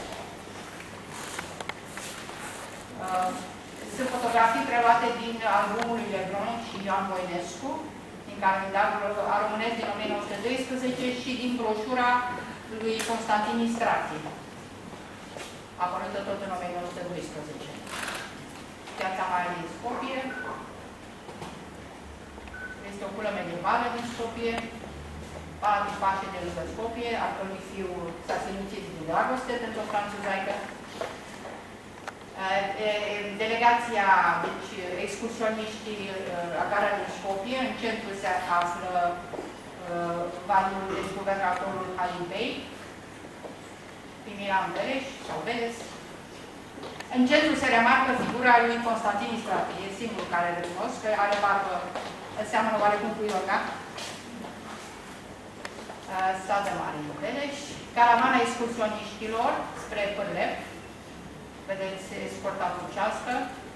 Sunt fotografii preluate din albumul lui Lebron și Ioan Voinescu, din calendarul aromânesc din 1912 și din broșura lui Constantin Istratin, apărută tot în 1912. Piața Mare din Skopje. Este o culă medievală din Skopje. Palatul Pașe de lângă Skopje, al cărui fiu s-a sinucis din dragoste pentru o franțuzaică. Delegația, deci excursioniștii la gara din Skopje, în centru se află deci guvernatorul Halimbei, Pimiran Bereș sau Veles. În centru se remarcă figura lui Constantin Istratin, e singurul care îl recunosc, că are barbă, seamănă oarecum cu Iorga. Stradă Mare în Beleș, caravana excursioniștilor spre Pârlep, vedeți escorta turcească,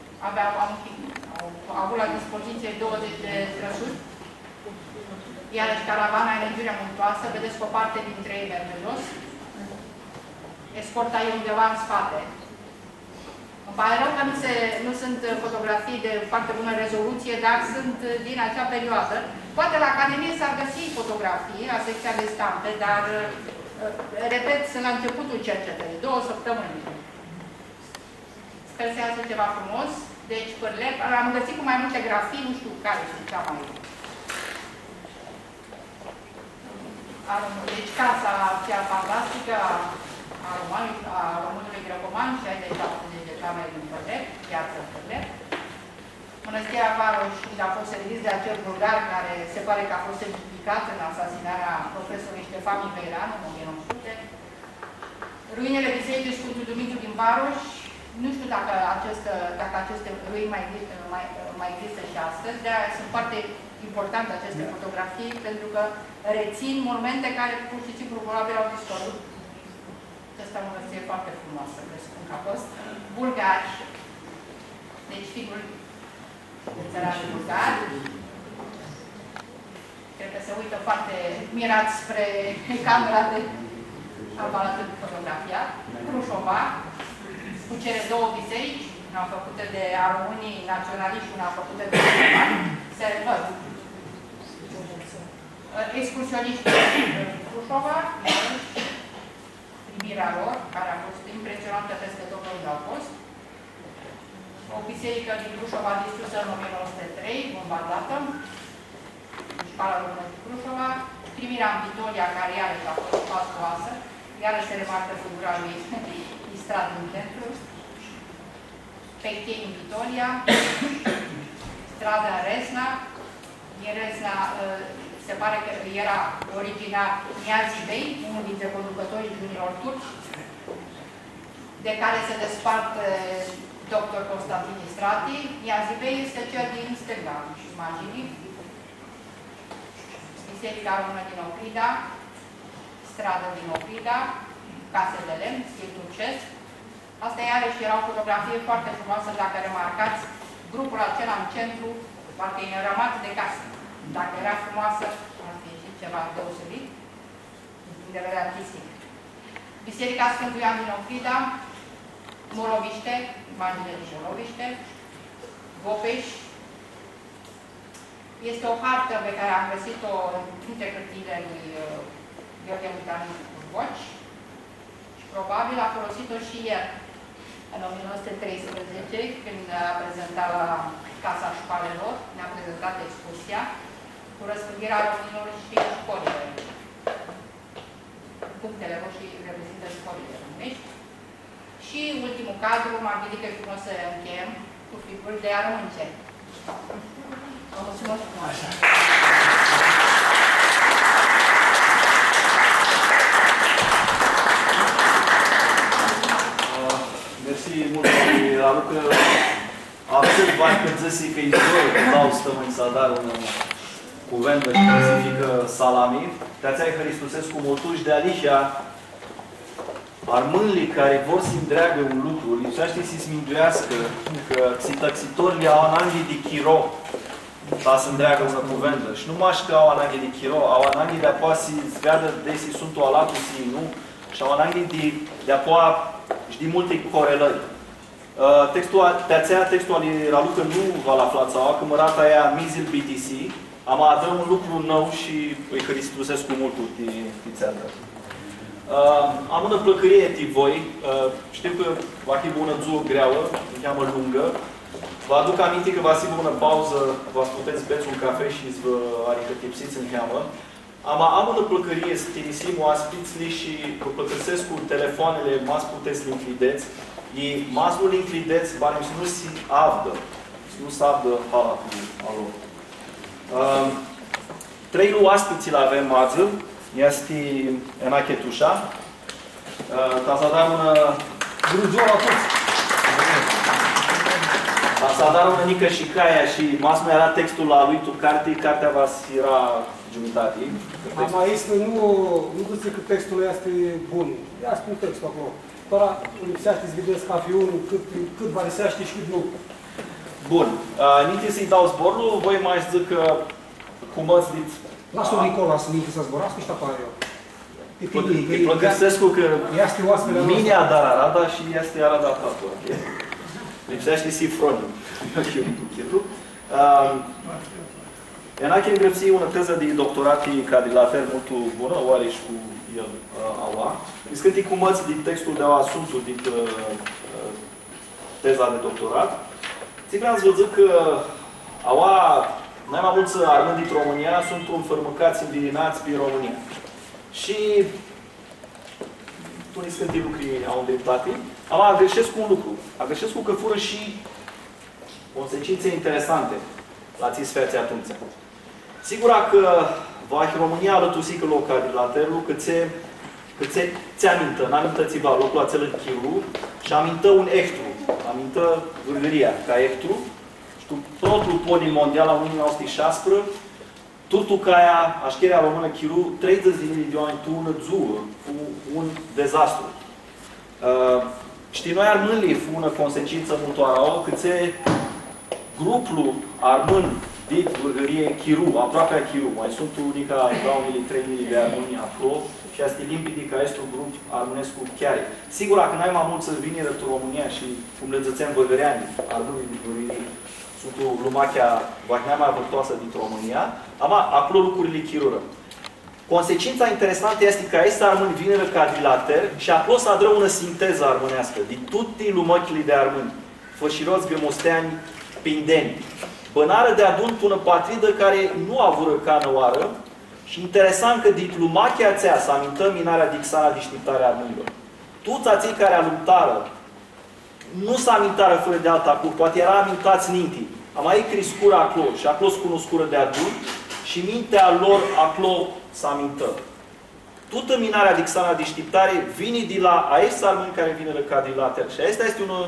au avut la dispoziție 20 de trăsuri, iarăși caravana în regiunea muntoasă, vedeți că o parte dintre ei merge jos, escorta e undeva în spate. Îmi pare rău că nu sunt fotografii de foarte bună rezoluție, dar sunt din acea perioadă. Poate la Academie s-ar găsi fotografii, la secția de stampe, dar, repet, sunt la începutul cercetării, 2 săptămâni. Sper să iasă ceva frumos. Deci, Pârlep, am găsit cu mai multe grafii, nu știu care sunt cea mai... Deci, casa cea fantastică a românului grecoman, 60-70 de camere din Pârlep, piața Pârlep. Mănăstirea Varoș, unde a fost servit de acel bulgar care se pare că a fost implicat în asasinarea profesorului Ștefan Mihăileanu în 1900. Ruinele Bisericii Sfântul Dumitru din Varoș. Nu știu dacă aceste ruini mai există și astăzi, de-aia sunt foarte importante aceste fotografii, pentru că rețin monumente care pur și simplu probabil au dispărut. Asta o mănăstire foarte frumoasă, presupun că a fost. Bulgari. Deci figuri de țărani bulgari. Cred că se uită foarte mirat spre camera de aparatul de fotografia. Crușova, cu cele 2 biserici, una făcută de românii naționaliști și una făcută de se văd. Excursioniști Crușova, iubirea lor, care a fost impresionantă peste tot unde au fost. O biserică din Crușova distrusă în 1903, bombardată, Școala Română din Crușova, primirea în Vitoria, care iarăși a fost fastoasă, iarăși se remarcă figura lui Istrat din templu, Pechei în Vitoria, stradă în Resna. Din Resna se pare că era originar Niazibei, unul dintre conducătorii junilor turci, de care se despart dr. Constantin Istrati. Niazibei este cel din stânga imaginii. Biserica Română din Ohrida, stradă din Ohrida, case de lemn, stil turcesc. Asta iarăși era o fotografie foarte frumoasă, dacă remarcați grupul acela în centru, parcă e rămat de casă. Dacă era frumoasă, ar fi și ceva deosebit, din punct de vedere artistic. Biserica Sfântul Ioan din Ohrida, Moroviște, imagine din Moroviște, Gopeș. Este o hartă pe care am găsit-o între hârtiile lui Gheorghe Mutaniu Curboci și probabil a folosit-o și el în 1913, când a prezentat la Casa Școalelor, ne-a prezentat expoziția cu răspândirea românilor și școlile. Punctele roșii reprezintă școlile românești. Și ultimul cadru, m-am gândit că e frumos să încheiem cu figuri de arămânce. Vă mulțumesc frumos! Mersi mult, Raluca. Atât bani cât zisi că îi doi, dau stămâni să dar un cuvânt de specifică salami. Te-ați Hristusescu multuși de Alicia, armânlii care vor să-mi dreagă un lucru, lipsește să-i sminduiască, că țităxitori au ananghi de chiro, ca să-mi dreagă un cuvânt. Și nu mași că au ananghi de chiro, au ananghi de apoa să-i zgadă de si sunt o alatu, si nu, și au ananghi de apoa și de multe corelări. Textul al Raluca nu va afla sau că mărata aia Mizil BTC, am adă un lucru nou și îi Hristusescu mult cu tițeată. Am una plăcărie ti voi, știu că va fi bună zuă greauă, îmi cheamă lungă. Vă aduc aminte că va fi bună pauză, vă puteți beți un cafe și vă adică tipsiți în cheamă. Am una plăcărie să tinisim o aspițli și vă plăcăsesc cu telefoanele, mas puteți să inclideți. E masul inclideți, bani să nu se avdă, să nu se avdă hala cu alo. Trei oaspeți la avem azi, este Enachetușa. Ca să dăm una... Bună la toți! Ca să dăm una nică și caia și mas nu era textul la lui tu cartea va era jumătate. Ama este, nu zic că textul este bun. Ia spun textul acolo. Doar lipsește să vedeți ca fi unul, cât varisește și cât nu. Bun. Niti să-i dau zborul, voi mai zic că cum ați dit... Lasă-l Nicola să niti să zborați, nu știu apare eu. Îi plăcăsesc că mine a dat Arada și este Arada Tatul. Lipsește și fronul. Enache îngreții una teză de doctorat care la fel mult bună, oare și cu el aua. Discutii cu măți din textul de asuntul din teza de doctorat. Ți vreau să vă zic că aua, mai mulți armâni din România sunt înfărmâcați, învirinați pe România. Și unii scântii lucruri au îndreptate. Ama greșesc cu un lucru. Greșesc cu că fură și consecințe interesante la ții sferții atunci. Sigur că va fi România alătusică locul la terlu, că ți amintă, n-amintă-ți-va locul acela chiru și amintă un ehtru, amintă vârgăria ca ehtru. Și tu totul podin mondial la 1916, tutul ca aia, așcherea română chiru, 30 de milioane tună zuă, cu un dezastru. Știi, noi armânlii fu una consecință multoară, că ți grupul armân dit vârgărie chiru, aproape a chiru, mai sunt unica 2.000-3.000 de armâni acolo și este limpede că este un grup armânesc cu chiare. Sigur, că n-ai mai mult să vine rătul România și cum le zățeam văgăreani, armânii din vârgărie, sunt lumachea, vai mai vârtoasă din România, ama acolo lucrurile chirură. Consecința interesantă este că aici armâni vinere quadrilater și acolo să adră una sinteză armânească. De tutti lumăchili de armâni. Fășiroți, grămosteani, pindeni. Bănară de adun până patridă care nu a vură cană oară. Și interesant că dit lumachia țea să amintăm minarea dixana deșteptarea armânilor. Toți ații care aluptară nu s-a amintară fără de alta acolo, poate era amintați nintii. Am mai scris scura acolo și acolo cunoscură de adun și mintea lor acolo s-a amintă. Toată minarea dixana deșteptare vine de la aici armâni care vine la quadrilater. Și asta este una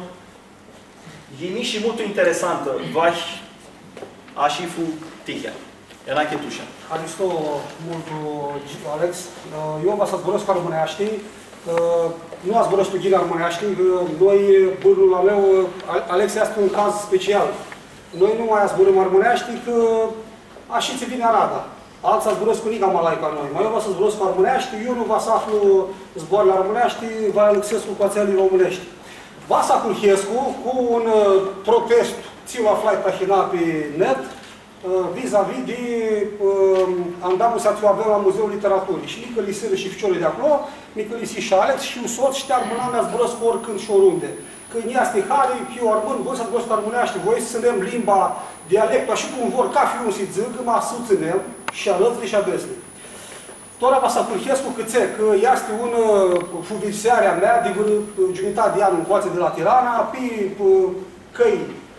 ghimi și mult interesantă. Vaș așifu tihea. Era chetușa. A zis-o mult Alex. Eu vă să zboresc ca româneaștii. Nu ați zboresc cu ghina româneaștii. Noi, bârnul la meu, Alex este un caz special. Noi nu mai zburăm armâneaștii că așa ți vine arada. Alții zburesc cu Niga Malai ca noi. Mai eu vă să zburesc cu armâneaștii, eu nu vă să aflu zboarele armâneaștii, vă Alexescu cu ațelii românești. Vasa Culhescu, cu un protest, ți-l aflai pe pe net, vis-a-vis de andamul să avem la Muzeul Literaturii. Și mică Lisele și ficiorul de acolo, mică Lisi și Alex și un soț și te-armâna mea zburăsc oricând și oriunde. Că în ea este hare, eu armân, voi să zburăsc cu armâneaște, voi să lemn limba, dialectul, așa cum vor, ca fiul și zic, mă asuținem și alături și adesle. Tora Vasa Culhescu câțe, că este un fuvisearea mea de jumătate de an în coață de la Tirana, pe căi,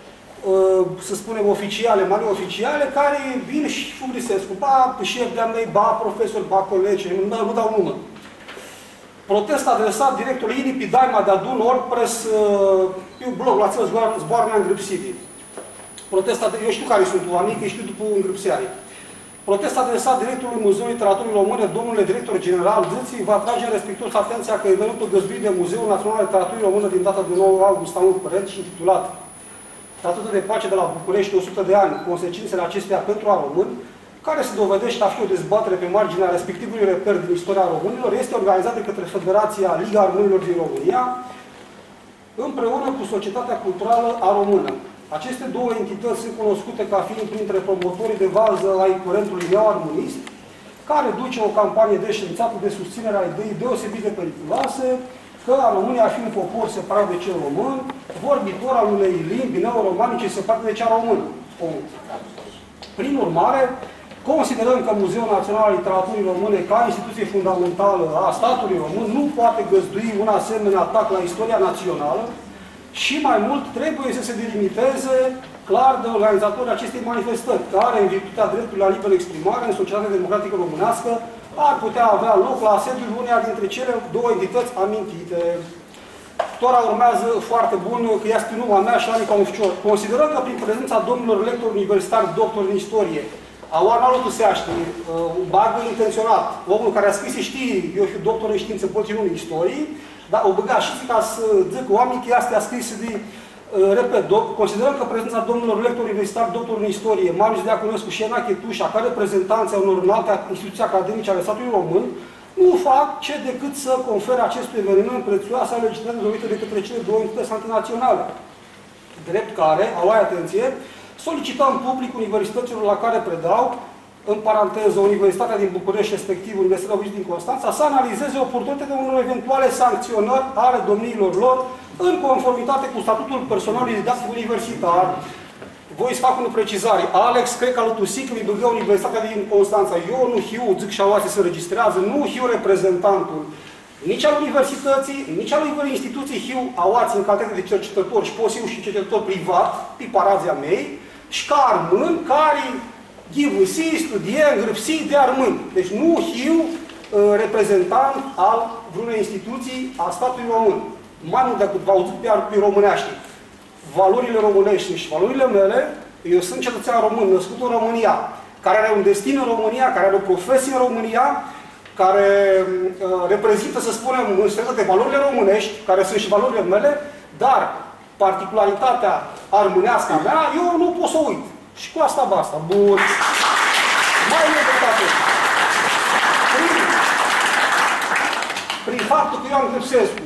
să spunem, oficiale, mari oficiale, care vin și fugrisesc cu ba șef de-a mei, ba profesori, ba colegi, nu dau număr. Protest adresat directorului Inii pe Daima de adun WordPress pe blog, la țăr zboarnea îngripsirii. Protest adresat, eu știu care sunt oamenii, că știu după îngripseare. Protest adresat directorului Muzeului Literaturii Române, domnule director general Dâții, va atrage respectuos atenția că evenimentul găzduit de Muzeul Național al Literaturii Române din data de 9 august anul curent și intitulat Statutul de pace de la București 100 de ani, consecințele acesteia pentru a români, care se dovedește a fi o dezbatere pe marginea respectivului reper din istoria românilor, este organizat de către Federația Liga Armânilor din România, împreună cu Societatea Culturală a Română. Aceste două entități sunt cunoscute ca fiind printre promotorii de vază ai curentului neo-armonist, care duce o campanie deștiințată de susținere a ideii deosebit de periculoase, că România ar fi un popor separat de cel român, vorbitor al unei limbi neo-romanice separate de cea română. Prin urmare, considerăm că Muzeul Național al Literaturii Române, ca instituție fundamentală a statului român, nu poate găzdui un asemenea atac la istoria națională și mai mult trebuie să se delimiteze clar de organizatorii acestei manifestări, care, în virtutea dreptului la liberă exprimare în societatea democratică românească, ar putea avea loc la asediul uneia dintre cele două entități amintite. Tora urmează foarte bun, că ea spinuma mea și Anica Oficior. Considerăm că prin prezența domnilor lectori universitari, doctori în istorie, a oarna lui Tuseaște, bagă intenționat, omul care a scris și știe, eu fiu doctor în științe politice, nu în istorie, dar o băga și ca să zic oamenii că asta a scris de, repet, considerăm că prezența domnilor lectori universitari, doctori în istorie, Marius Deaconescu și Ena Chetușa, ca reprezentanții unor înalte instituții academice ale statului român, nu fac ce decât să confere acestui eveniment prețioasă legitimitate dorită de către cele două entități antinaționale. Drept care, aluai atenție, solicităm public universităților la care predau, în paranteză, Universitatea din București, respectiv Universitatea Ovidiu din Constanța, să analizeze oportunitatea unor eventuale sancționări ale domniilor lor în conformitate cu statutul personalului didactic universitar. Voi să fac o precizare. Alex, cred că al tusic îi băgă Universitatea din Constanța. Eu nu hiu, zic și aoase se registrează, nu hiu reprezentantul nici al universității, nici al unei instituții hiu aoați în calitate de cercetător și pot și cercetător privat, pe parazia mei, și ca armân, care ghivusi, studie, îngrăpsi de armâni. Deci nu hiu reprezentant al vreunei instituții a statului român. Mai mult decât vă auzit pe româneaște. Valorile românești și valorile mele, eu sunt cetățean român, născut în România, care are un destin în România, care are o profesie în România, care reprezintă, să spunem, în străinătate valorile românești, care sunt și valorile mele, dar particularitatea armânească a mea, eu nu pot să o uit. Și cu asta basta. Bun. Mai mult decât atât. Prin faptul că eu am Gripsescu,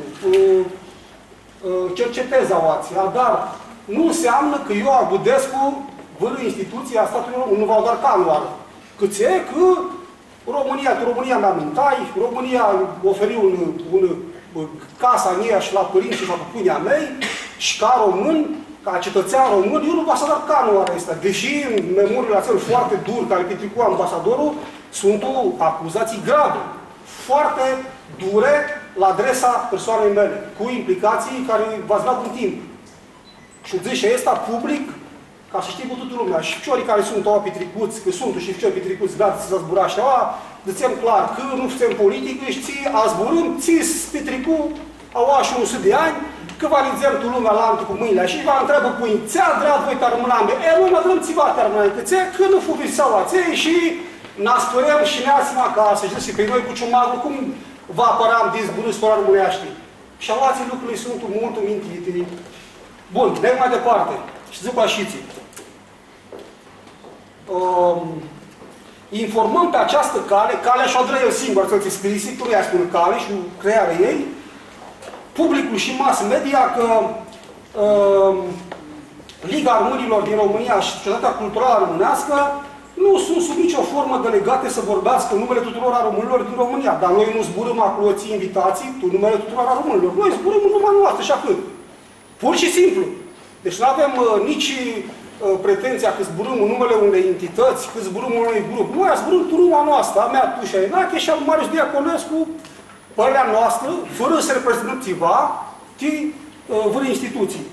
cercetez aoația, dar nu înseamnă că eu, Agudescu, vârâ instituția statului român, nu v-au dat ca anuală. Cât e că România mi-a mintai, România oferi un casa în ea și la părinții și la pupunii mei, și ca român, ca cetățean român, eu nu ambasador canul ăsta. Deși în memoriile acel foarte dur care petricu ambasadorul, sunt acuzații grave, foarte dure la adresa persoanei mele, cu implicații care v-ați dat în timp. Și zic și ăsta public, ca să știi cu toată lumea, și ficiorii care sunt au petricuți, că sunt și ficiori petricuți, gata să zbura și aua, zicem clar că nu suntem politică și ții, a zburând, ții petricu, au și 100 de ani, că valizăm tu lumea la altă cu mâinile și vă întreabă pui, ți-a drag voi tarmâname, noi mă dăm țiva tarmâname, că nu fu visaua ței și n-aspărăm și ne-asim acasă și zice, pe noi cu ciumagul, cum vă apăram din zburâți fără românești? Și alații lucrurile sunt mult mintite. Bun, merg mai departe. Și zic așiții. Informăm pe această cale, calea și-o drăie singur, să-ți scrise, că nu i-a spune cale și crearea ei, publicul și mass media că Liga Românilor din România și Societatea Culturală Românească nu sunt sub nicio formă delegate să vorbească numele tuturor românilor din România. Dar noi nu zburăm acolo, ții invitații, tu numele tuturor românilor. Noi zburăm în numai noastră și atât. Pur și simplu. Deci nu avem nici pretenția că zburăm în numele unei entități, că zburăm în unui grup. Noi zburăm turuma noastră, a mea, Tușa Enache și a lui Marius Diaconescu, părerea noastră, fără să reprezentăm ceva, vreo instituții.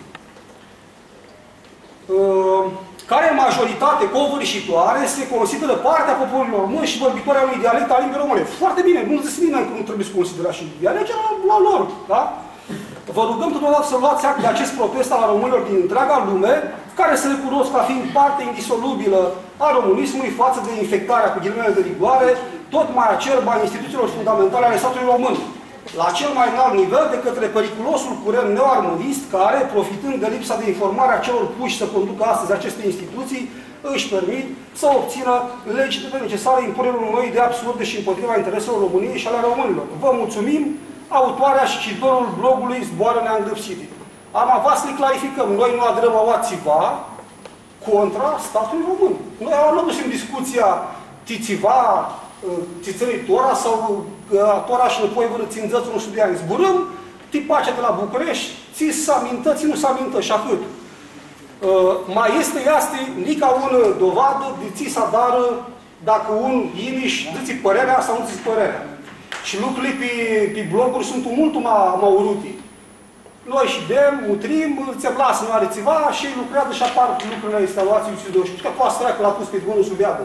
Care în majoritate covârșitoare se consideră partea poporilor români și vorbitoarea unui dialect al limbii române. Foarte bine, nu zice nimeni că nu trebuie să considera și dialectul la lor, da? Vă rugăm totodată să luați act de acest protest al românilor din întreaga lume, care se recunosc ca fiind parte indisolubilă a românismului față de infectarea cu ghilimele de rigoare, tot mai acerbă a instituțiilor fundamentale ale statului român, la cel mai înalt nivel de către periculosul curent neoarmonist care, profitând de lipsa de informare a celor puși să conducă astăzi aceste instituții, își permit să obțină legitime necesare impunerii unui de absurde și împotriva intereselor României și ale românilor. Vă mulțumim, autoarea și cititorul blogului Zboară neîngrăpsite. Am avut să le clarificăm. Noi nu adrăm ceva contra statului român. Noi nu ducem discuția tițiva, țițării Tora sau Tora și înapoi vă ținzăți un de ani. Zburăm, tipacea de la București, ți să amintă, ți nu să amintă și atât. Mai este nica ună dovadă de ți să dară dacă un iniș dă-ți părerea sau nu ți părerea. Și lucrurile pe bloguri sunt mult mai urâte. Noi și dem, utrim, ți-am lasă, nu are ceva și lucrează și apar lucrurile în instalații UC2. Și că poate să că l-a pus pe bunul sub iadă.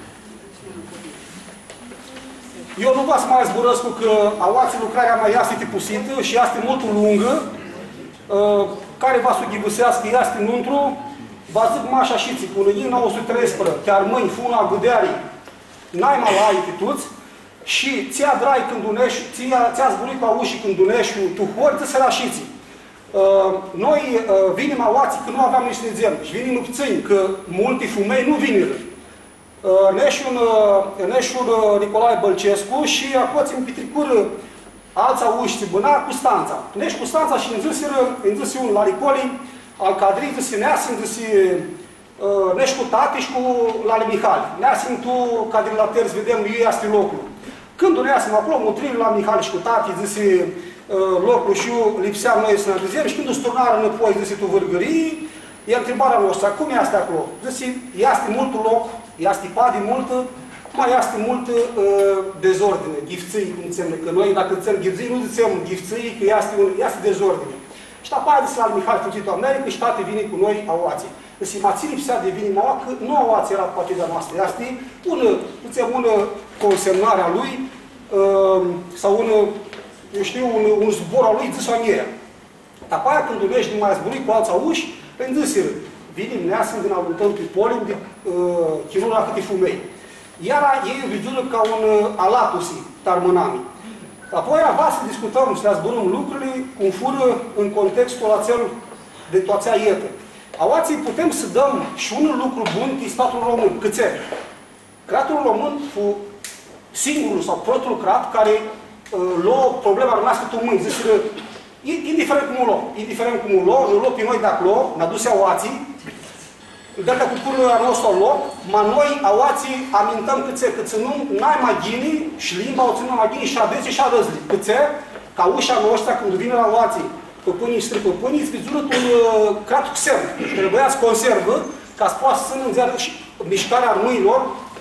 Eu nu vă să mai zburăsc cu că ați lucrarea mai este tipusită și este mult lungă, care va să ghibusească, este nuntru, vă zic mai așa și cu în 1913, chiar mâini, funa, gâdearii, n-ai mai la aitituți, și ți-a drai când unești, ți-a zburit ca ușii când unești tu hori, ți-a rașiții. Noi vinim aoații că nu aveam nici nedzem. Și vinim upțâni, că multi fumei nu viniră. Neșul Nicolae Bălcescu și acolo ți-mi pitricură alța uși țibâna cu Stanța. Nești cu Stanța și îmi zise un la Ricoli, al Cadrii, zise Neasim, zise nești cu tati și cu Lali Mihali. Neasim tu, Cadrii la terți, vedem, eu este locul. Când uneasem acolo, mutrim la Mihali și cu tati, zise locul și eu lipseam noi să ne întârziem și când îți turnară înapoi, zise tu vârgării, e întrebarea noastră, cum este acolo? Zise, este mult loc, este padi multă, mai este multă dezordine, ghifțâi, cum înseamnă, că noi dacă țem ghifțâi, nu zicem ghifțâi, că este dezordine. Și apare zise la Mihali Fugitul Americă și tate vine cu noi aoații. Zise, mă țin lipsea de vini maua, că nu aoații era partida noastră, este una consemnare a lui, sau un zbor al lui Țăsoanierea. Apoi, când unești din mai zburit cu alți auși, îmi zisiră, vinim neasăm din aluntăm pe polim de chirura câte fumei. Iar ei vizură ca un alatusi, tarmânami. Apoi avea să discutăm, să ne zburăm lucrurile, cum fură în contextul acel de toațea ietă. Aoații putem să dăm și un lucru bun din statul român, câțe. Creatul român fu singurul sau protul crat care lua problema rămască tu mâini. Zisiră, indiferent cum o luă, îl luă pe noi de acolo, ne-a dus aoații, dacă cu curul la nostru loc, ma noi, aoații, amintăm cât să nu, n-ai magini și limba o ținut magini și adese și adăzli. Câțe, ca ușa noastră, când vine la aoații, păpânii, stripă pânii, îți vizurăt un crat cu semn. Și trebuia să conservă, ca să poată să înțelegă și mișcarea armâilor,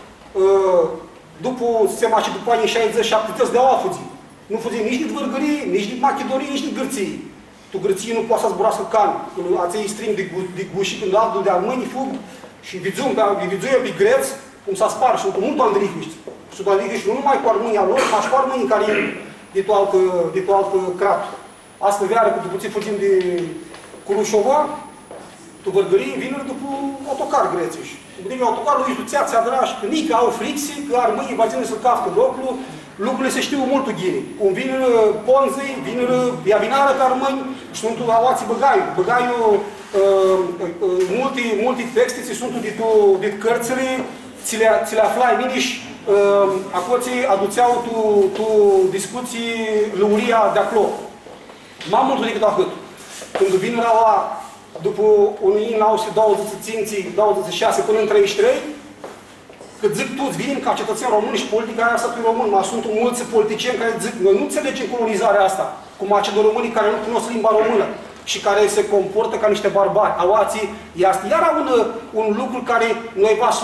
după sema și după anii 60-70 de au fugit. Nu fugi nici din vârgării, nici din machidorii, nici din gârții. Tu gârții nu poate să zburască can. Aței string de guși când ardul de armâni fug și vizuie pe greț, cum s-a spart și mult bandrihiști. Și bandrihiști nu numai cu armânia lor, dar și cu armânii care e de tu altă crat. Asta veară, când puțin fugim de Curușova, tu vârgării vină după autocar grețești. Din autocarul ești duțea, ți-a dragi, că nici au fricții, că armâii va ține să caftă locul, lucrurile se știu mult ghini. Cum vin ponzii, vin iavinară pe armâni, și sunt aoații băgaiul, multe texte ți sunt de cărțile, ți le aflai miniși, acolo ți aduțeau tu discuții lăuria de acolo. Mai mult decât atât. Când vin la după un in 1926 până în 33, cât zic tu, îți vin ca cetățeni români și politica aia asta tu român, mai sunt mulți politicieni care zic, noi nu înțelegem colonizarea asta, cu macedoromânii care nu cunosc limba română și care se comportă ca niște barbari. Aoații, iar un lucru care noi va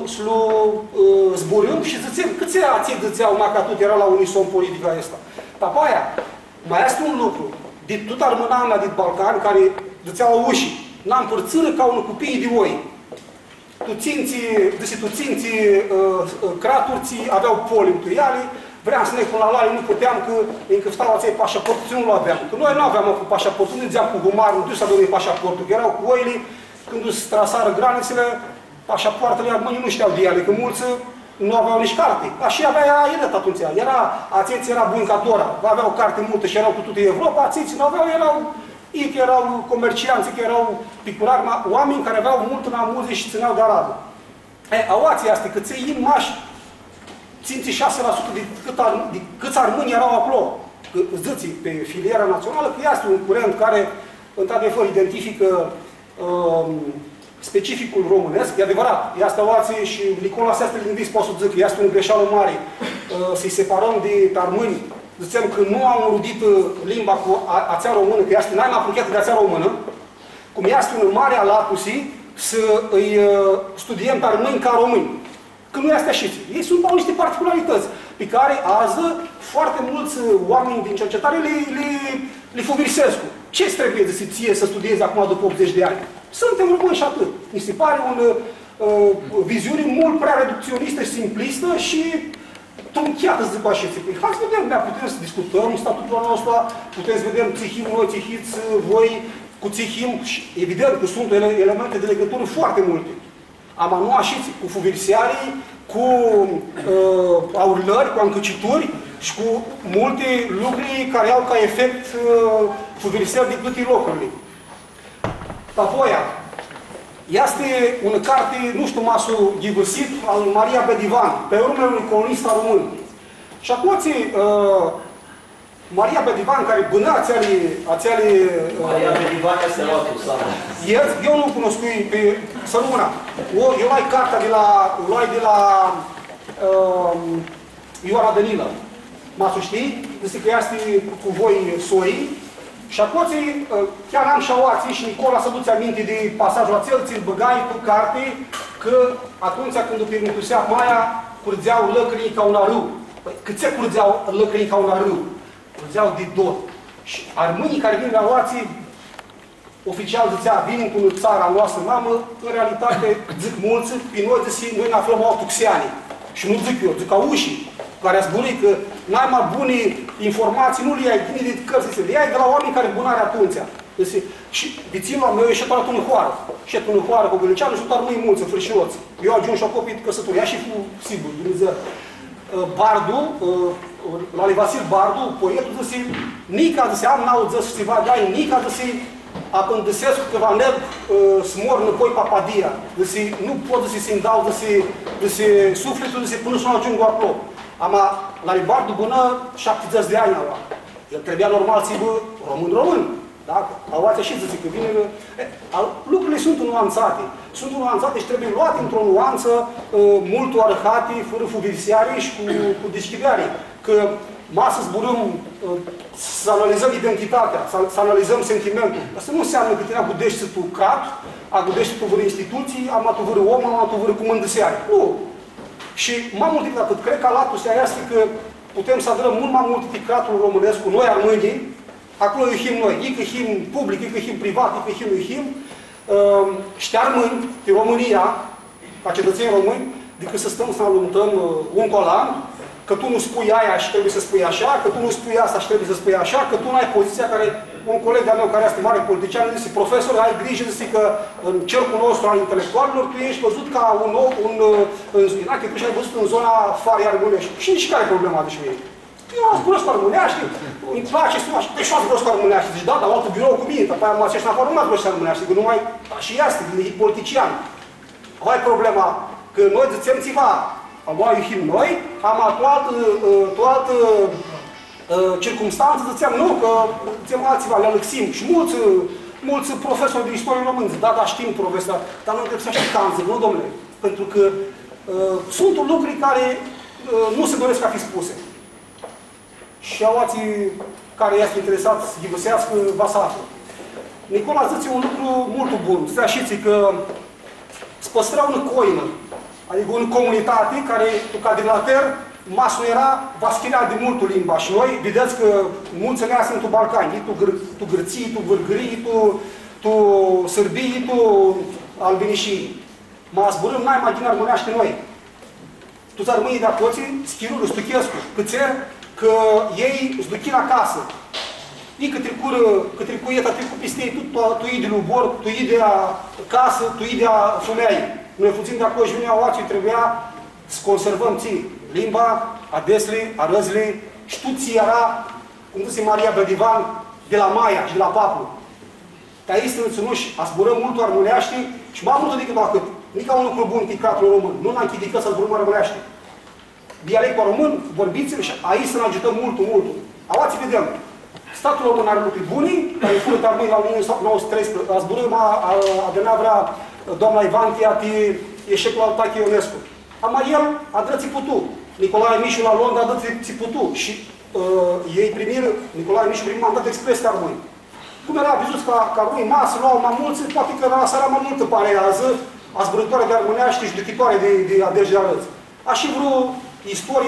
zburâm și zicem, câți ații zățeau maca tot era la unison politica asta. Dar pe aia, mai este un lucru, de tot armânana din Balcan, care zățeau la ușii, n-am părțără ca un copii de oi. Tu ținții craturții aveau poli întuiale, vreau să ne pun la lare, nu puteam, că încă stau aței pașaportul, nu aveam. Că noi nu aveam cu pașaportul, nu ziceam cu humarul, nu să avem pașaportul, că erau cu oile, când se trasară granițele, pașapoartele armânii nu știau de ele, că mulți nu aveau nici carte. Așa avea Iret atunci. Ațeții era buncatora, aveau carte multă și erau cu toată Europa, ațeții nu aveau, că erau comercianți, că erau picurari, oameni care aveau mult în amuze și țineau de aradă. Aoații astea, că ții în mași, ținți 6% de câți armâni erau acolo. Zății pe filiera națională, că este un curent care, într-adevăr, identifică specificul românesc. E adevărat, este aoații și Nicola Seastă lingvist poate să zic că este un greșeală mare să-i separăm de armâni. Ziceam că nu am înrudit limba cu ațea română, că este n-am apropiat de ațea română, cum este un mare alatusii să îi studiem pe armâni ca români. Că nu este așa. Ei sunt au niște particularități pe care azi foarte mulți oameni din cercetare le favorisesc. Ce-ți trebuie ție să studiezi acum după 80 de ani? Suntem români și atât. Mi se pare o viziune mult prea reducționistă și simplistă și trunchiată, să zic așa. Hai să vedem, da, putem să discutăm statutul nostru, putem să vedem țihim noi, țihiți voi cu țihim și evident că sunt elemente de legătură foarte multe. Am anuașiți cu fuvirsiarii, cu aurlări, cu încăcituri și cu multe lucruri care au ca efect fuvirsiari de toate locurile. Tapoia este una carte, nu știu, m-a găsit, al Maria Bedivan, pe urmele unui colonist român. Și acum Maria Bedivan, care bână ațeale... Maria Bedivan este luatul, slavă. Eu nu cunosc pe sărmâna. Eu luai cartea de la Ioana Danilă. M-a știi? Zice că este cu voi soii. Și acum chiar am șauații și Nicola să duți aminte de pasajul acel, ți-l băgai cu carte, că atunci când îi permitusea Maia, curgeau lăcrii ca un arâu. Păi, cât se curgeau lăcrii ca un arâu? Curgeau de dor. Și armânii care vin la oații, oficial zicea, vin cu țara noastră mamă, în realitate, zic mulți, pe noi ne aflăm autoxiani. Și nu zic eu, zic ca ușii, care a zburit, că n-ai mai bune informații, nu le iai bine de cărți, le iai de la oameni care bunare atunci. Și viținul meu e și la tunăhoară. Și tunăhoară cu gălăceană și tot armâi mulți, frășioți. Eu ajung și o copii de căsătoria și sigur, Dumnezeu. Bardu, la Vasil Bardu, poetul zice, nica zice, am n-au zis și va dai, nica zice, apândăsesc că va neb smor înapoi papadia. Zice, nu pot zice să-mi dau, zice, sufletul, zice, până să nu ajung acolo. La Bardu bună 70 de ani ala. El trebuia normal să-i român. Dacă auați așa să zic că vine... Lucrurile sunt nuanțate. Sunt nuanțate și trebuie luate într-o nuanță mult oarhate, fără fuvirsiare și cu deschidere. Că să zburăm, să analizăm identitatea, să analizăm sentimentul. Asta nu înseamnă că tine agudești tu cat, agudești tu vâră instituții, am tu vâră om, am tu vâră cu mândăseare. Nu! Și mai mult decât atât, cred că alatul ăsta este că putem să adărăm mult mai mult ticratul românesc cu noi armânii. Acolo e himn noi, e că himn public, e că himn privat, e că himn. Și te armâni din România, ca cetățeni români, decât să stăm să alungăm un colan, că tu nu spui aia și trebuie să spui așa, că tu nu spui asta și trebuie să spui așa, că tu nu ai poziția care, un coleg de-al meu care este mare politician, zice, profesor, ai grijă, zice că în cercul nostru al intelectualilor, tu ești văzut ca tu și ai văzut în zona farii armânești. Și nici care e problema de și mie? Eu am zburat cu armâneaște, îmi place să așa, deci eu am zburat cu armâneaște, zici, da, dar altul birou cu mine, după aia mă acești în afară, nu m-ați zburat cu armâneaște, că nu mai, și este, e politician. Ai problema că noi zițem țiva, am himn noi, am toată circumstanță, ziceam, nu, că ziceam alțiva, le alăxim. Și mulți profesori de istorie români zic, da, da, știm profesor, dar nu trebuie să știi canză, nu, domnule. Pentru că sunt lucruri care nu se doresc a fi spuse. Și auații care este interesat să ghivăsească, va să află. Nicola zice un lucru mult bun. Să așiți că îți păstra un coină, adică o comunitate care, ca dilater, masul era, va schina de multul limba. Și noi, vedeți că mulți ne sunt tu Balcani, tu gârții, tu vârgârii, tu sârbii, tu albinișii. Mă zburăm n-ai mai din armâneaște noi. Tu ți armânii de acoții, schirul, stuchescu, câțer, că ei îți duchin acasă. E că tricuieta, tricu pistei, tu idei lui bor, tu idei casă, tu idei femeie. Noi puțin de acolo și vine oații, trebuia să conservăm ții limba, a desli, a răzli, și tu ții era, cum zice Maria Bădivan, de la Maia și de la Paplu. Dar aici sunt ținuși, a zburăm mult armâneaște și mai mult decât atât. Nici ca un lucru bun ticratul român. Nu ne-am chidicat să zburăm armâneaște. Dialectul român, vorbiți-l și aici să ne ajutăm mult. Auați, vedem. Statul român are lucruri bune, care fură armâni la 1913, a zburăm a denea vrea doamna Ivantia de eșecul al Tache Ionescu. Ama el a dră țiputu. Nicolae Mișu la Londra a dră țiputu. Și ei primiră, Nicolae Mișu primit mandat expres de armâni. Cum era vizut ca armâni masă, luau mai mulți, poate că la seara mai multă parează, a zburătoare de armâneaște și judecitoare de adegi de arăți. A și vreo istorie,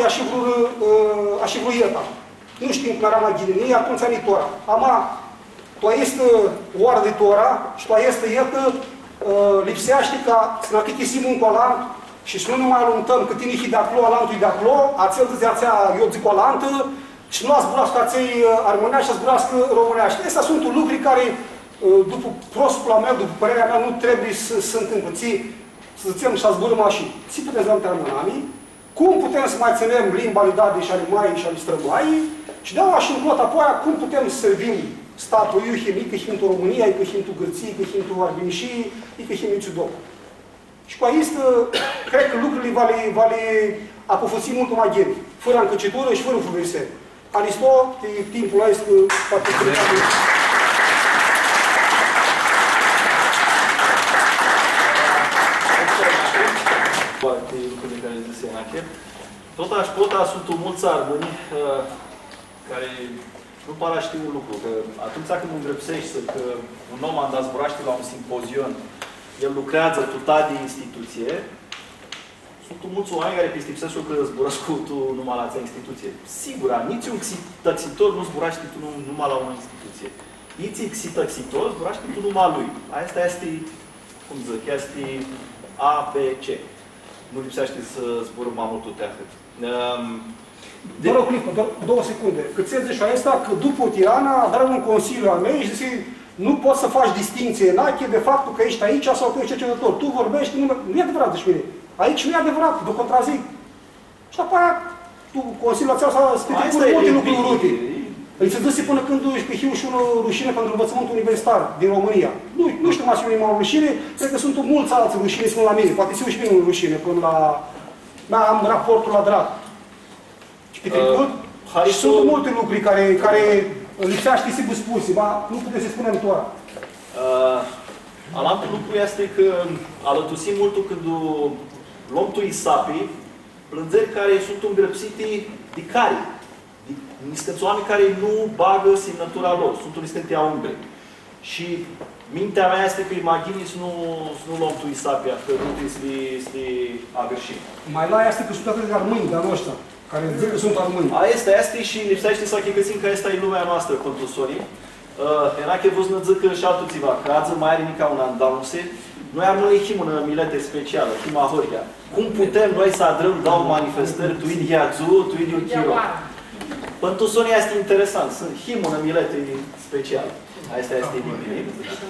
a și vreo ieta. Nu știm cum era mai ghilinii, atunci ani tora. Ama, tu este o oră de tora și tu este iată, lipsește ca să ne achichisim un colan și să nu mai aluntăm că tine e de acolo, alantul e de acolo, ațel de ațea eu zic colantă și nu a zburat ca ței armâneași, a zburat româneași. Astea sunt lucruri care, după prostul meu, după părerea mea, nu trebuie să se întâmplă. Să zicem și a zburăm mașini. Ți putem să dăm armânanii, cum putem să mai ținem limba lui Dade și ale Maii și ale Strămoaii și de-aia și în clota apoi, cum putem să servim statul Iuhim, e că Himtul România, e că Himtul Gârții, e că Himtul Arbinișii, e că Himtul Țiudoc. Și cu aici, cred că lucrurile va le apofăsi mult mai gheri, fără încăcitură și fără fuverseri. Aristo, timpul ăla este foarte criticat. Foarte lucrurile care zise Enache. Tot sunt mulți armâni care nu par a ști un lucru, că atunci când îndrepsești că un om a dat zburaște la un simpozion, el lucrează tutat de instituție, sunt mulți oameni care pistipsesc că zburăsc cu tu numai la țea instituție. Sigur, nici un xităxitor nu zburaște tu numai la o instituție. Nici xităxitor zburaște tu numai lui. Asta este, cum zic, este A, B, C. Nu lipsește să zburăm mai mult de atât. Doar o clipă, doar 2 secunde. Că ți zice asta că după Tirana a dat un consiliu al meu și zice nu poți să faci distinție Enache de faptul că ești aici sau că ești cercetător. Tu vorbești, nu e adevărat, deci mine. Aici nu e adevărat, vă contrazic. Și apoi tu consiliul ăsta s-a scris cu multe lucruri urâte. Îi se dăse până când își pihiu și unul rușine pentru învățământul universitar din România. Nu știu mai și mai rușine, cred că sunt mulți alții rușine spun la mine. Poate sigur și mine un rușine până la... am raportul la drag. Și pe trecut, și sunt multe lucruri care lipsește sigur spuse, nu putem să spunem Tora. Alaltul lucru este că alătusim multul când luăm tu isapii, plânzări care sunt îngrăpsite de care. Sunt oameni care nu bagă semnătura lor, sunt niște a umbrei. Și mintea mea este că imaginis nu luăm tu isapia, că nu trebuie să le agășim. Mai la este că sunt atât de armâni de-a noștri, care zic că sunt armâni. Este și lipsește să găsim că asta e lumea noastră, contusorii. Enache vă znădzăcă și altul țiva, că azi mai are nica un andaunse, noi am noi himună milete specială, hima Horia. Cum putem noi să adrăm dau manifestări, tu idi azu, tu idi chiro? Pentru Sonia este interesant, sunt himună milete specială. Asta este bine.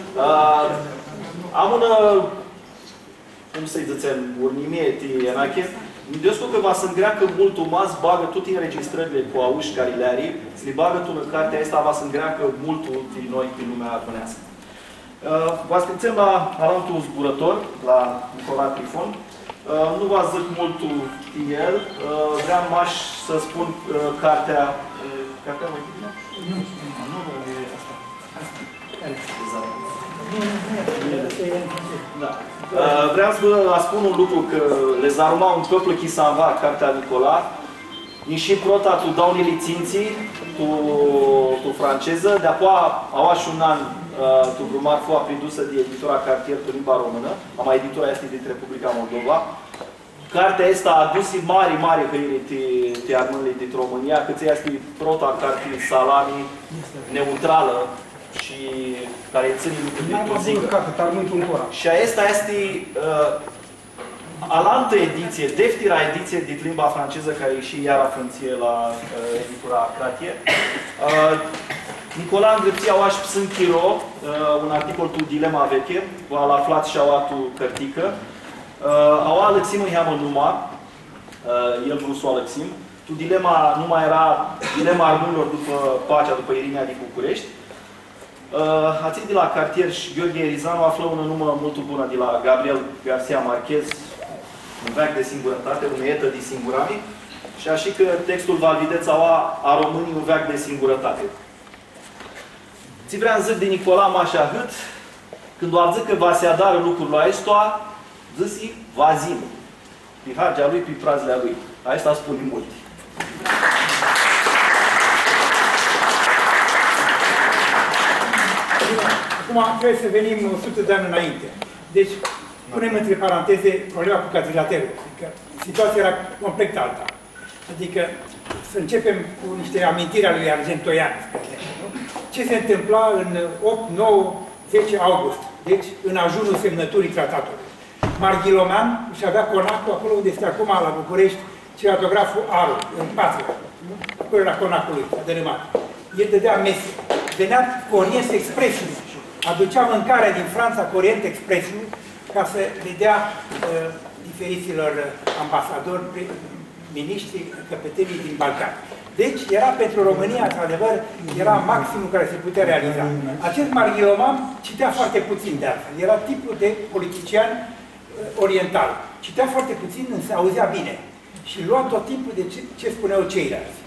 Am una, cum să-i zicem, urnimieti, enache, mi-deoscă că va să îngreacă mult umas, bagă toate înregistrările cu auși care le are, să le bagă tu în cartea asta, va să îngreacă mult noi pe lumea armânească. Vă scrițem la Alantul Zburător, la Nicola Trifon. Nu vă zic mult el, vreau aș să spun cartea... Cartea mai bine? Nu, e asta. Da. Vreau să vă spun un lucru, că le zaruma un peuple qui s'en va, cartea Nicola, și prota tu dau licenții, tu franceză, de apoi au și un an tu grumar fu apridusă de editura Cartier pe limba română, ama editura este din Republica Moldova. Cartea asta a adus mari hăiri de armările din România, că ți este prota cartii salami neutrală și care ține lucruri de pozică. Și asta este alaltă ediție, deftira ediție din limba franceză, care e și iar afrânție la editura Cartier. Nicola îndrepția oaș Psânchiro, un articol tu dilema veche, v-al aflat și au cărtică. Au Alexim în heamă numai, el vrut să o Alexim. Tu dilema nu mai era dilema armânilor după pacea, după Irinia din București. Ații de la Cartier și Gheorghe Erizanu află un număr mult bună de la Gabriel Garcia Marquez, un veac de singurătate, un etă de singurami, și așa că textul Valvideța a românii un veac de singurătate. Ți vreau zic de Nicola Mașahât, când o zic că va se adară lucrul la estoa, zisi va zim. Pe hargea lui, pe prazlea lui. Asta spune mult. Acum trebuie să venim 100 de ani înainte. Deci, punem între paranteze problema cu quadrilaterul. Adică situația era complet alta. Adică să începem cu niște amintiri ale lui Argentoian. Ce se întâmpla în 8, 9, 10 august. Deci, în ajunul semnăturii tratatului. Marghiloman își avea conacul acolo unde este acum la București cinematograful Aru, în Patria. Acolo era conacul lui, a dărâmat. El dădea mese. Venea Corient Expressul. Aducea mâncarea din Franța Corient Expressul ca să le dea diferiților ambasadori, miniștri, căpetenii din Balcani. Deci era pentru România, într-adevăr, era maximul care se putea realiza. Acest Marghiloman citea foarte puțin de altfel. Era tipul de politician oriental. Citea foarte puțin, însă auzea bine. Și lua tot timpul de ce spuneau ceilalți.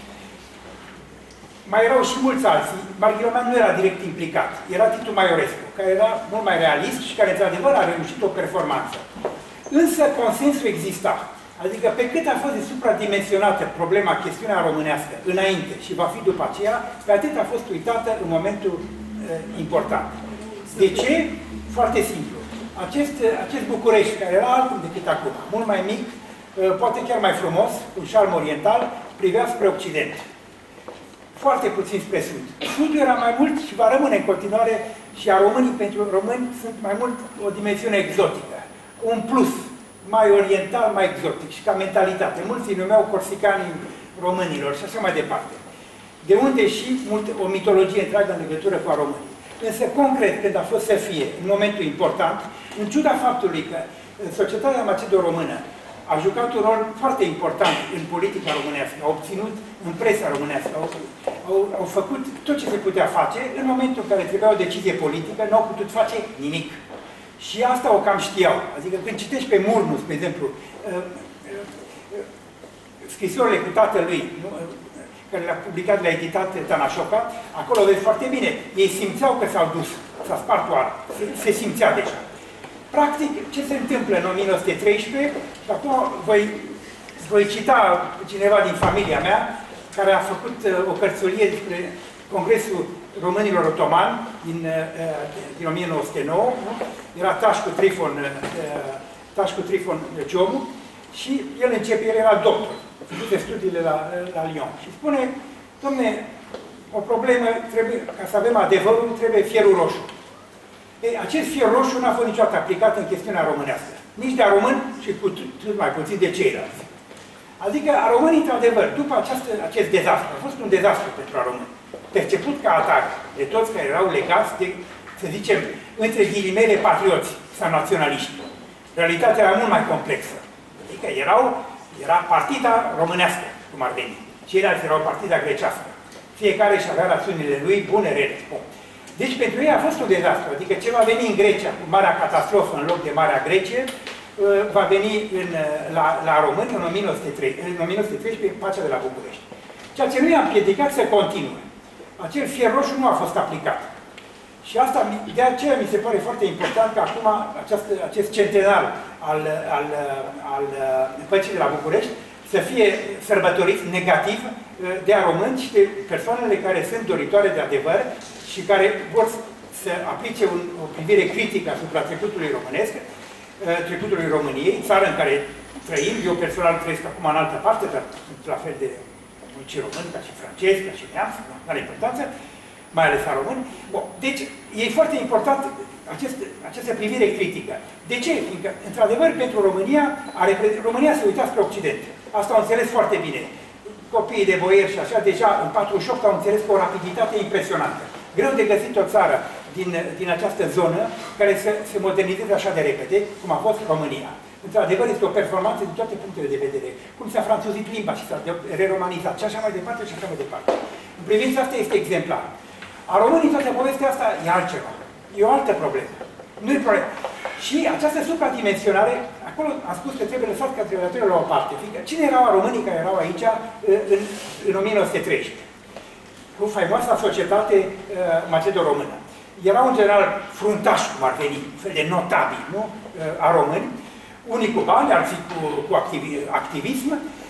Mai erau și mulți alții. Marghiloman nu era direct implicat. Era Titu Maiorescu, care era mult mai realist și care, într-adevăr, a reușit o performanță. Însă consensul exista. Adică pe cât a fost de supradimensionată problema, chestiunea românească, înainte și va fi după aceea, pe atât a fost uitată în momentul important. De ce? Foarte simplu. Acest București, care era altfel decât acum, mult mai mic, poate chiar mai frumos, un șarm oriental, privea spre Occident. Foarte puțin spre Sud. Sudul era mai mult și va rămâne în continuare și a românii pentru români sunt mai mult o dimensiune exotică. Un plus mai oriental, mai exotic și ca mentalitate. Mulți îi numeau corsicanii românilor și așa mai departe. De unde și o mitologie întreagă în legătură cu a românii. Însă, concret, când a fost să fie, în momentul important, în ciuda faptului că societatea macedo-română a jucat un rol foarte important în politica românească, a obținut în presa românească, au făcut tot ce se putea face, în momentul în care trebuia o decizie politică, nu au putut face nimic. Și asta o cam știau. Adică când citești pe Murnus, de exemplu, scrisorile cu tatălui, care le-a publicat, le-a editat Tanașoca, acolo vezi foarte bine. Ei simțeau că s-au dus, s-a spart oara, se simțea deja. Practic, ce se întâmplă în 1913, și acum voi cita cineva din familia mea, care a făcut o cărțulie despre Congresul Românilor Otomani din 1909, era Tașcu Trifon Ciomu, și el începe, el era doctor, făcuse studiile la Lyon. Și spune, dom'le, o problemă, trebuie, ca să avem adevărul, trebuie fierul roșu. Ei, acest fier roșu n-a fost niciodată aplicat în chestiunea românească. Nici de a români și cu tot mai puțin de ceilalți. Adică a românii, într-adevăr, după acest dezastru, a fost un dezastru pentru a români, perceput ca atac de toți care erau legați de, să zicem, între ghilimele patrioți sau naționaliști. Realitatea era mult mai complexă. Adică era partida românească, cum ar veni. Ceilalți erau partida grecească. Fiecare își avea rațiunile lui, bune, rele. Deci pentru ei a fost un dezastru. Adică ce va veni în Grecia cu marea catastrofă în loc de Marea Grecie, va veni la români în 1913, pacea de la București. Ceea ce nu i-a împiedicat să continue. Acel fier roșu nu a fost aplicat. Și asta, de aceea mi se pare foarte important că acum acest centenar al păcii de la București să fie sărbătorit negativ de a români și de persoanele care sunt doritoare de adevăr și care vor să aplice o privire critică asupra trecutului românesc, trecutului României, țară în care trăim. Eu personal trăiesc acum în altă parte, dar sunt la fel de mulți români, ca și francezi, ca și neamți, nu are importanță, mai ales a români. Bun. Deci, e foarte important această privire critică. De ce? Fiindcă, într-adevăr, pentru România se uita spre Occident. Asta au înțeles foarte bine. Copiii de boieri și așa, deja în 48 au înțeles cu o rapiditate impresionantă. Greu de găsit o țară din această zonă care să se modernizeze așa de repede, cum a fost România. Într-adevăr, este o performanță din toate punctele de vedere. Cum s-a franțuzit limba și s-a reromanizat și așa mai departe și așa mai departe. În privința asta este exemplar. A românii, toată povestea asta e altceva. E o altă problemă. Nu e problemă. Și această supradimensionare, acolo am spus că trebuie lăsat catedratorii la o parte. Fiindcă cine erau românii care erau aici în 1913? Cu faimoasa societate macedo-română. Erau în general fruntași, cum ar veni, un fel de notabili, nu? A români, unii cu bani, alții cu activism.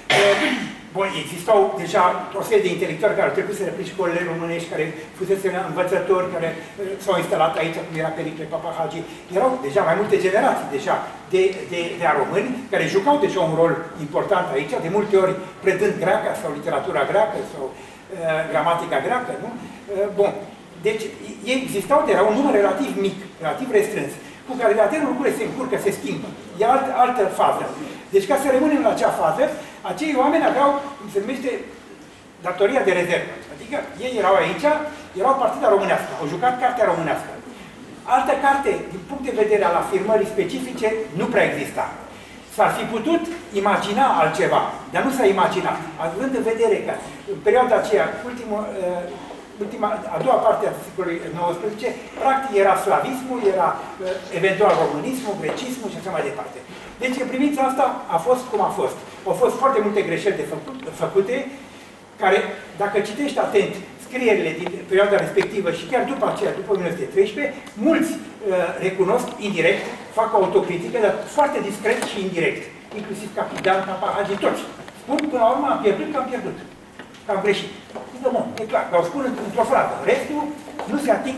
Bun, existau deja o serie de intelectuali care au trecut să repli școlile românești, care fusese învățători, care s-au instalat aici, cum era Pericle Papahagi. Erau deja mai multe generații deja de a români, care jucau deja un rol important aici, de multe ori predând greaca sau literatura greacă sau gramatica greacă, nu? Bun. Deci, ei existau, era un număr relativ mic, relativ restrâns, cu care de atât lucrurile se încurcă, se schimbă. E altă fază. Deci, ca să rămânem la acea fază, acei oameni aveau, cum se numește, datoria de rezervă. Adică, ei erau aici, erau partida românească, au jucat cartea românească. Altă carte, din punct de vedere al afirmării specifice, nu prea exista. S-ar fi putut imagina altceva, dar nu s-a imaginat. Având în vedere că, în perioada aceea, a doua parte a secolului XIX, practic era slavismul, era eventual românismul, grecismul și așa mai departe. Deci, în privința asta, a fost cum a fost. Au fost foarte multe greșeli făcute, care, dacă citești atent scrierile din perioada respectivă și chiar după aceea, după 1913, mulți recunosc indirect, fac o autocritică, dar foarte discret și indirect. Inclusiv Capitan, Papahagi, toți. Spun, până la urmă, am pierdut, că am pierdut. Că am greșit. E clar, dar o spun într-o frază. Restul nu se ating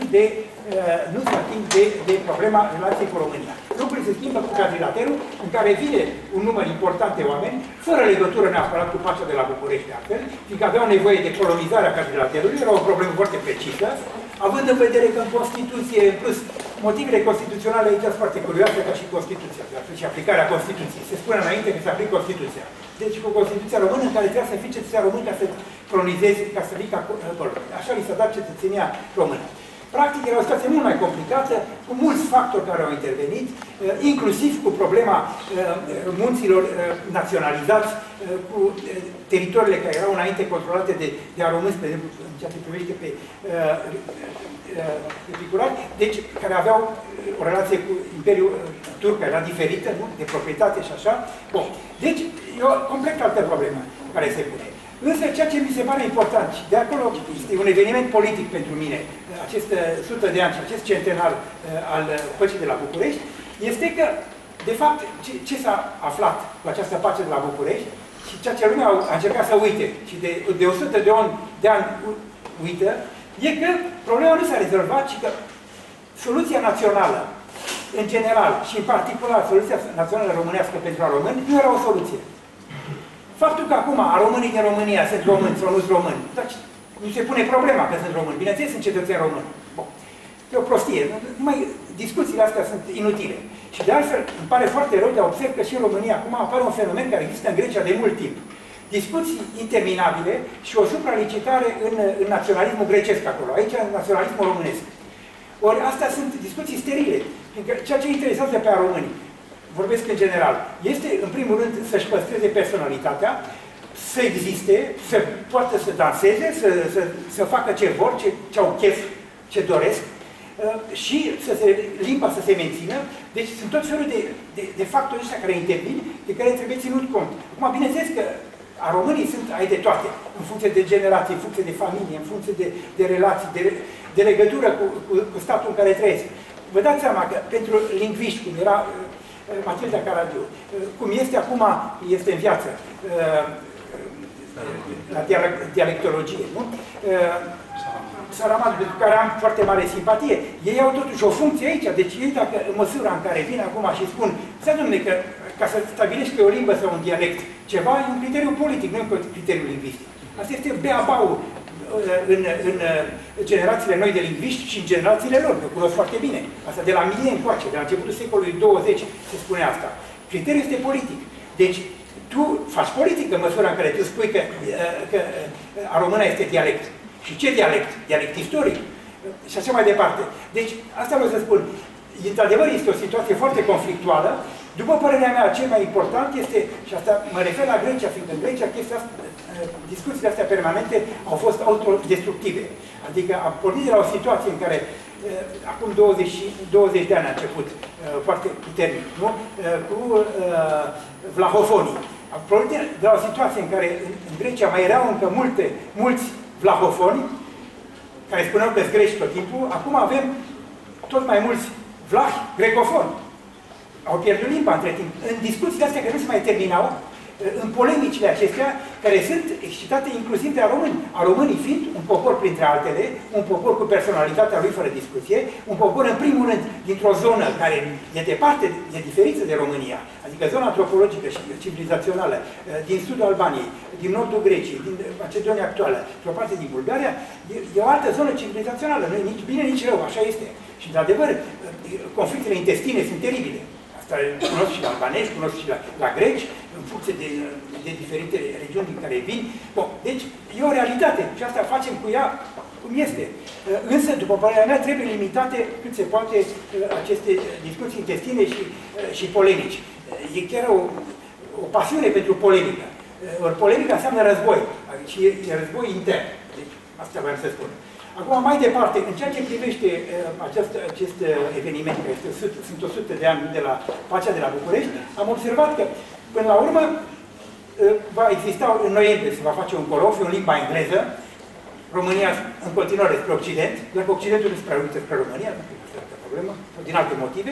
de problema relației cu România. Lucrurile se schimbă cu quadrilaterul, în care vine un număr important de oameni, fără legătură neapărat cu pacea de la București, de altfel, fiindcă aveau nevoie de colonizarea quadrilaterului, era o problemă foarte precisă, având în vedere că în Constituție, în plus, motivele constituționale aici sunt foarte curioase, ca și Constituția, de altfel și aplicarea Constituției. Se spune înainte că se aplică Constituția. Deci cu Constituția română, în care trebuia să fii cetățean român ca să colonizezi, ca să vii acolo. Așa li s-a dat cetățenia română. Practic era o situație mult mai complicată, cu mulți factori care au intervenit, inclusiv cu problema munților naționalizați, cu teritoriile care erau înainte controlate de a români, pe exemplu, în ceea ce privește pe picurari, deci care aveau o relație cu Imperiul Turc, care era diferită, nu? De proprietate și așa. Bun. Deci, e o complet altă problemă care se pune. Însă ceea ce mi se pare important, și de acolo este un eveniment politic pentru mine, acest 100 de ani și acest centenar al păcii de la București, este că, de fapt, ce s-a aflat cu această pace de la București și ceea ce lumea a încercat să uite și de 100 de ani uită, e că problema nu s-a rezolvat, ci că soluția națională, în general și în particular soluția națională românească pentru a români, nu era o soluție. Faptul că acum românii din România sunt români sau nu sunt români, dar nu se pune problema că sunt români. Bineînțeles, sunt cetățeni români. Bun. E o prostie. Numai discuțiile astea sunt inutile. Și de altfel, îmi pare foarte rău de a observ că și în România acum apare un fenomen care există în Grecia de mult timp. Discuții interminabile și o supralicitare în naționalismul grecesc acolo. Aici, în naționalismul românesc. Ori astea sunt discuții sterile. Fiindcă ceea ce interesează pe români, vorbesc în general, este, în primul rând, să-și păstreze personalitatea, să existe, să poată să danseze, să facă ce vor, ce au chef, ce doresc, și limba să se mențină. Deci sunt tot felul de factori ăștia care intervin, de care trebuie ținut cont. Acum, bineînțeles că a românii sunt ai de toate, în funcție de generație, în funcție de familie, în funcție de relații, de legătură cu statul în care trăiesc. Vă dați seama că pentru lingviști, cum era Matilda Caragiu, cum este acum, este în viață, la dialectologie, nu? Saramago, pentru care am foarte mare simpatie, ei au totuși o funcție aici, deci ei, dacă în măsura în care vin acum și spun, să dom'le, că ca să stabilești pe o limbă sau un dialect ceva, e un criteriu politic, nu e un criteriu lingvistic. Asta este beabau în generațiile noi de lingviști și în generațiile lor, că cunosc foarte bine. Asta de la milie încoace, de la începutul secolului 20 se spune asta. Criteriul este politic. Deci, tu faci politică în măsura în care tu spui că a română este dialect. Și ce dialect? Dialect istoric. Și așa mai departe. Deci, asta vreau să spun. Într-adevăr, este o situație foarte conflictuală. După părerea mea, cel mai important este, și asta mă refer la Grecia, fiindcă în Grecia discuțiile astea permanente au fost autodestructive. Adică a pornit de la o situație în care acum 20 de ani a început foarte puternic, nu? Cu vlahofonii. A pornit de la o situație în care în Grecia mai erau încă mulți vlahofoni, care spuneau că sunt greci tot timpul. Acum avem tot mai mulți vlahi grecofoni. Au pierdut limba între timp. În discuțiile astea care nu se mai terminau, în polemicile acestea, care sunt excitate inclusiv de români. A românii fiind un popor, printre altele, un popor cu personalitatea lui fără discuție, un popor, în primul rând, dintr-o zonă care e departe, e diferită de România, adică zona antropologică și civilizațională, din sudul Albaniei, din nordul Greciei, din Macedonia actuală, și o parte din Bulgaria, e o altă zonă civilizațională, nu e nici bine, nici rău, așa este. Și, într-adevăr, conflictele intestine sunt teribile. Asta cunosc și la albanezi, cunosc și la greci, în funcție de diferite regiuni din care vin. Bun, deci e o realitate și asta facem cu ea cum este. Însă, după părerea mea, trebuie limitate cât se poate aceste discuții intestine și polemici. E chiar o pasiune pentru polemică. Ori polemica înseamnă război și e război intern. Deci, asta vreau să spun. Acum, mai departe, în ceea ce privește acest eveniment, care sunt 100 de ani de la pacea de la București, am observat că, până la urmă, va exista, în noiembrie se va face un colofiu în limba engleză, România în continuare spre Occident, iar Occidentul nu spre România, nu este altă problemă, din alte motive,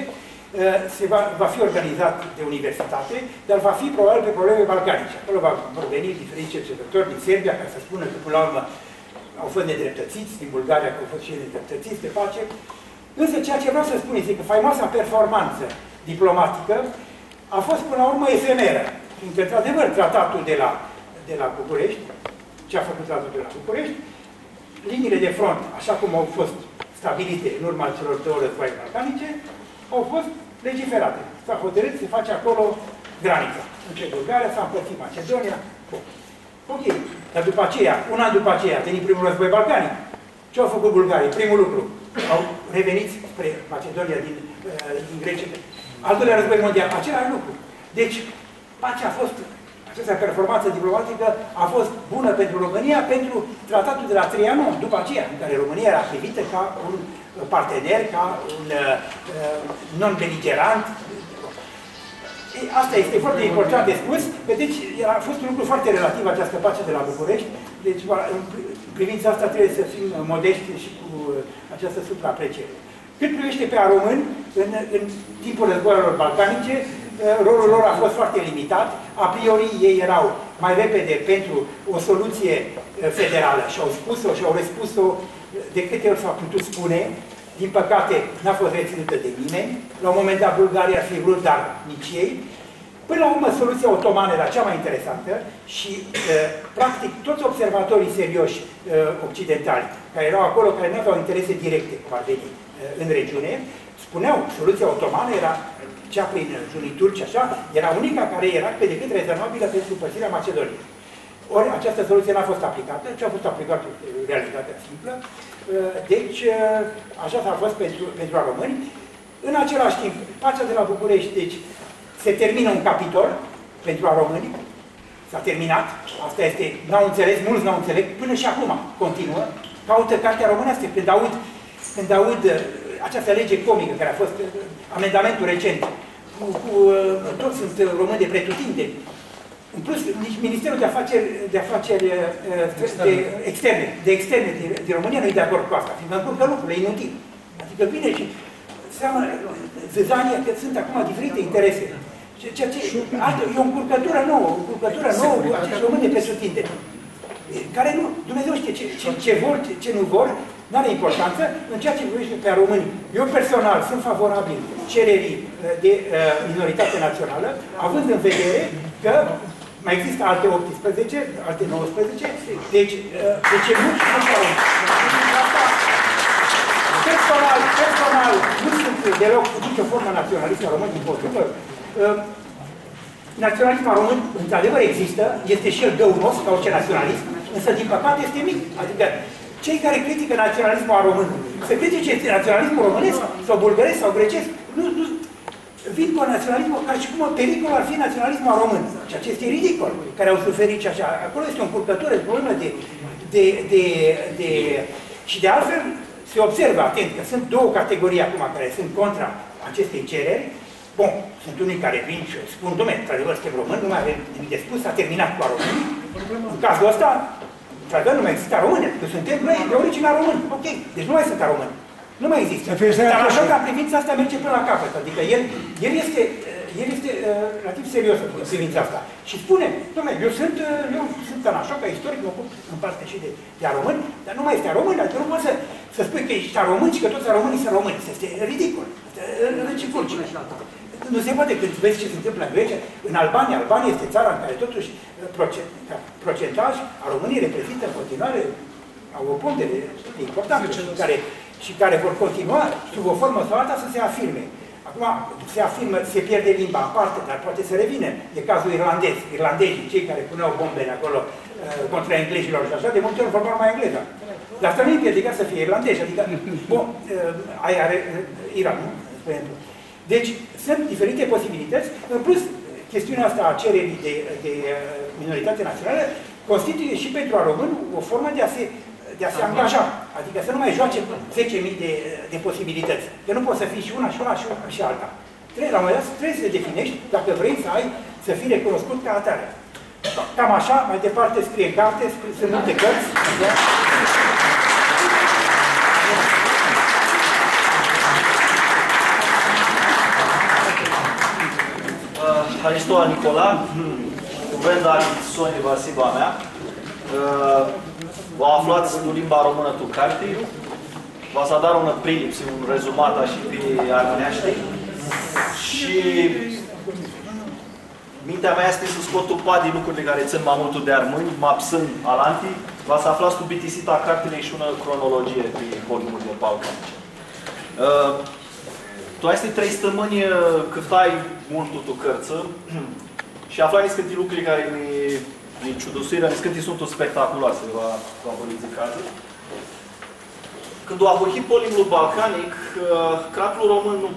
va fi organizat de universitate, dar va fi probabil pe probleme balcanice. Acolo vor veni diferiți cercetători din Serbia, ca să spună că, până la urmă, au fost nedreptățiți, din Bulgaria, că au fost și nedreptățiți de pace. Însă ceea ce vreau să spun este că faimoasa performanță diplomatică a fost până la urmă efemeră. Fiindcă, într-adevăr, tratatul de la București, ce a făcut tratatul de la București, liniile de front, așa cum au fost stabilite în urma celor două războaie balcanice, au fost legiferate. S-a hotărât să face acolo granița. Între Bulgaria, s-a împărțit Macedonia. Ok, dar după aceea, un an după aceea, a venit primul război balcanic. Ce au făcut bulgarii? Primul lucru, au revenit spre Macedonia din Grecia. Al doilea război mondial, același lucru. Deci, pacea a fost, această performanță diplomatică a fost bună pentru România, pentru tratatul de la Trianon, după aceea, în care România era privită ca un partener, ca un non-beligerant. asta este foarte important de spus, că deci a fost un lucru foarte relativ această pace de la București, deci în privința asta trebuie să fim modești și cu această supraapreciere. Cât privește pe români, în timpul războiilor balcanice, rolul lor a fost foarte limitat. A priori ei erau mai repede pentru o soluție federală și au spus-o și au răspuns-o de câte ori s-a putut spune. Din păcate, n-a fost reținută de nimeni. La un moment dat, Bulgaria ar fi vrut, dar nici ei. Până la urmă, soluția otomană era cea mai interesantă și, practic, toți observatorii serioși occidentali, care erau acolo, care nu aveau interese directe, cum ar veni, în regiune, spuneau, soluția otomană era cea prin junii turci, așa, era unica care era cât de cât rezonabilă pentru împărțirea Macedoniei. Ori această soluție n-a fost aplicată, ci a fost aplicată realitatea simplă. Deci, așa a fost pentru români. În același timp, pacea de la București, deci, se termină un capitol pentru români. S-a terminat. Asta este, n-au înțeles, mulți n-au înțeles, până și acum continuă. Caută cartea românească. Când aud această lege comică, care a fost amendamentul recent, toți sunt români de pretutindeni. În plus, nici Ministerul de Afaceri Externe din România nu e de acord cu asta, fiindcă încurcă lucrurile inutil. Adică vine și seamănă zâzania că sunt acum diferite interese. E o încurcătură nouă cu acești români de pretutindeni, care nu, Dumnezeu știe ce vor, ce nu vor, nu are importanță. În ceea ce privește pe români, eu personal sunt favorabil cererii de minoritate națională, având în vedere că mai există alte 18, alte 19, deci de ce nu și nu personal nu sunt deloc nicio formă naționalistă român din potrivă. Naționalismul român, într-adevăr, există, este și el găunos, ca orice naționalism, însă, din păcate, este mic. Adică, cei care critică naționalismul român, să critice naționalismul românesc, sau bulgăresc, sau grecesc, nu vin cu naționalismul ca și cum pericolul ar fi naționalismul român. Ceea ce este ridicol, care au suferit și așa. Acolo este o încurcătură, o problemă și de altfel, se observă atent că sunt două categorii acum care sunt contra acestei cereri. Bun, sunt unii care vin și spun, dom'le, într-adevăr, suntem români, nu mai avem nimic de spus, s-a terminat cu românii. În cazul ăsta, într-adevăr, nu mai există români, că suntem noi de origine români. Ok, deci nu mai sunt români. Nu mai există. Dar așa că privința asta merge până la capăt. Adică el este relativ serios în privința asta. Și spune, dom'le, eu sunt așa, ca istoric, mă ocup în parte și de români, dar nu mai este român, adică nu poți să spui că ești român și că toți românii sunt români. Este ridicol. Nu se poate, când vezi ce se întâmplă în Grecia, în Albania. Albania este țara în care totuși procentaj a României reprezintă în continuare o pondere importantă și care vor continua sub o formă sau alta să se afirme. Acum se afirmă, se pierde limba în parte, dar poate să revină. E cazul irlandez. Irlandezii, cei care puneau bombele acolo contra englezilor și așa, de multe ori vorbeau mai engleză. Dar asta nu împiedica să fie irlandezi, adică, bun, aia are Iran, nu? Deci, sunt diferite posibilități. În plus, chestiunea asta a cererii de minoritate națională constituie și pentru a român o formă de a se angaja. Adică să nu mai joace 10.000 de posibilități. Că nu poți să fii și una, și una, și alta. La un moment dat trebuie să te definești dacă vrei să fii recunoscut ca atare. Cam așa, mai departe scrie în carte, sunt multe cărți. Aristoa Nicola, Brenda Soni Vasiva mea, vă aflați în limba română tu carte, vă să dar un prilips, un rezumat și pe armâneaște. Și mintea mea este să scot un pat din lucrurile care țin mai multul de armâni, mapsând alanti, vă să aflați tu bitisita cartelei și una cronologie pe volumurile balcanice. Tu ai 3 stămâni cât ai multul tu cărță și aflai niscânti lucruri care mi ciudusuirea, niscânti sunt spectaculoase, va vorbiți cază. Când o apohit polimul balcanic, cratul român nu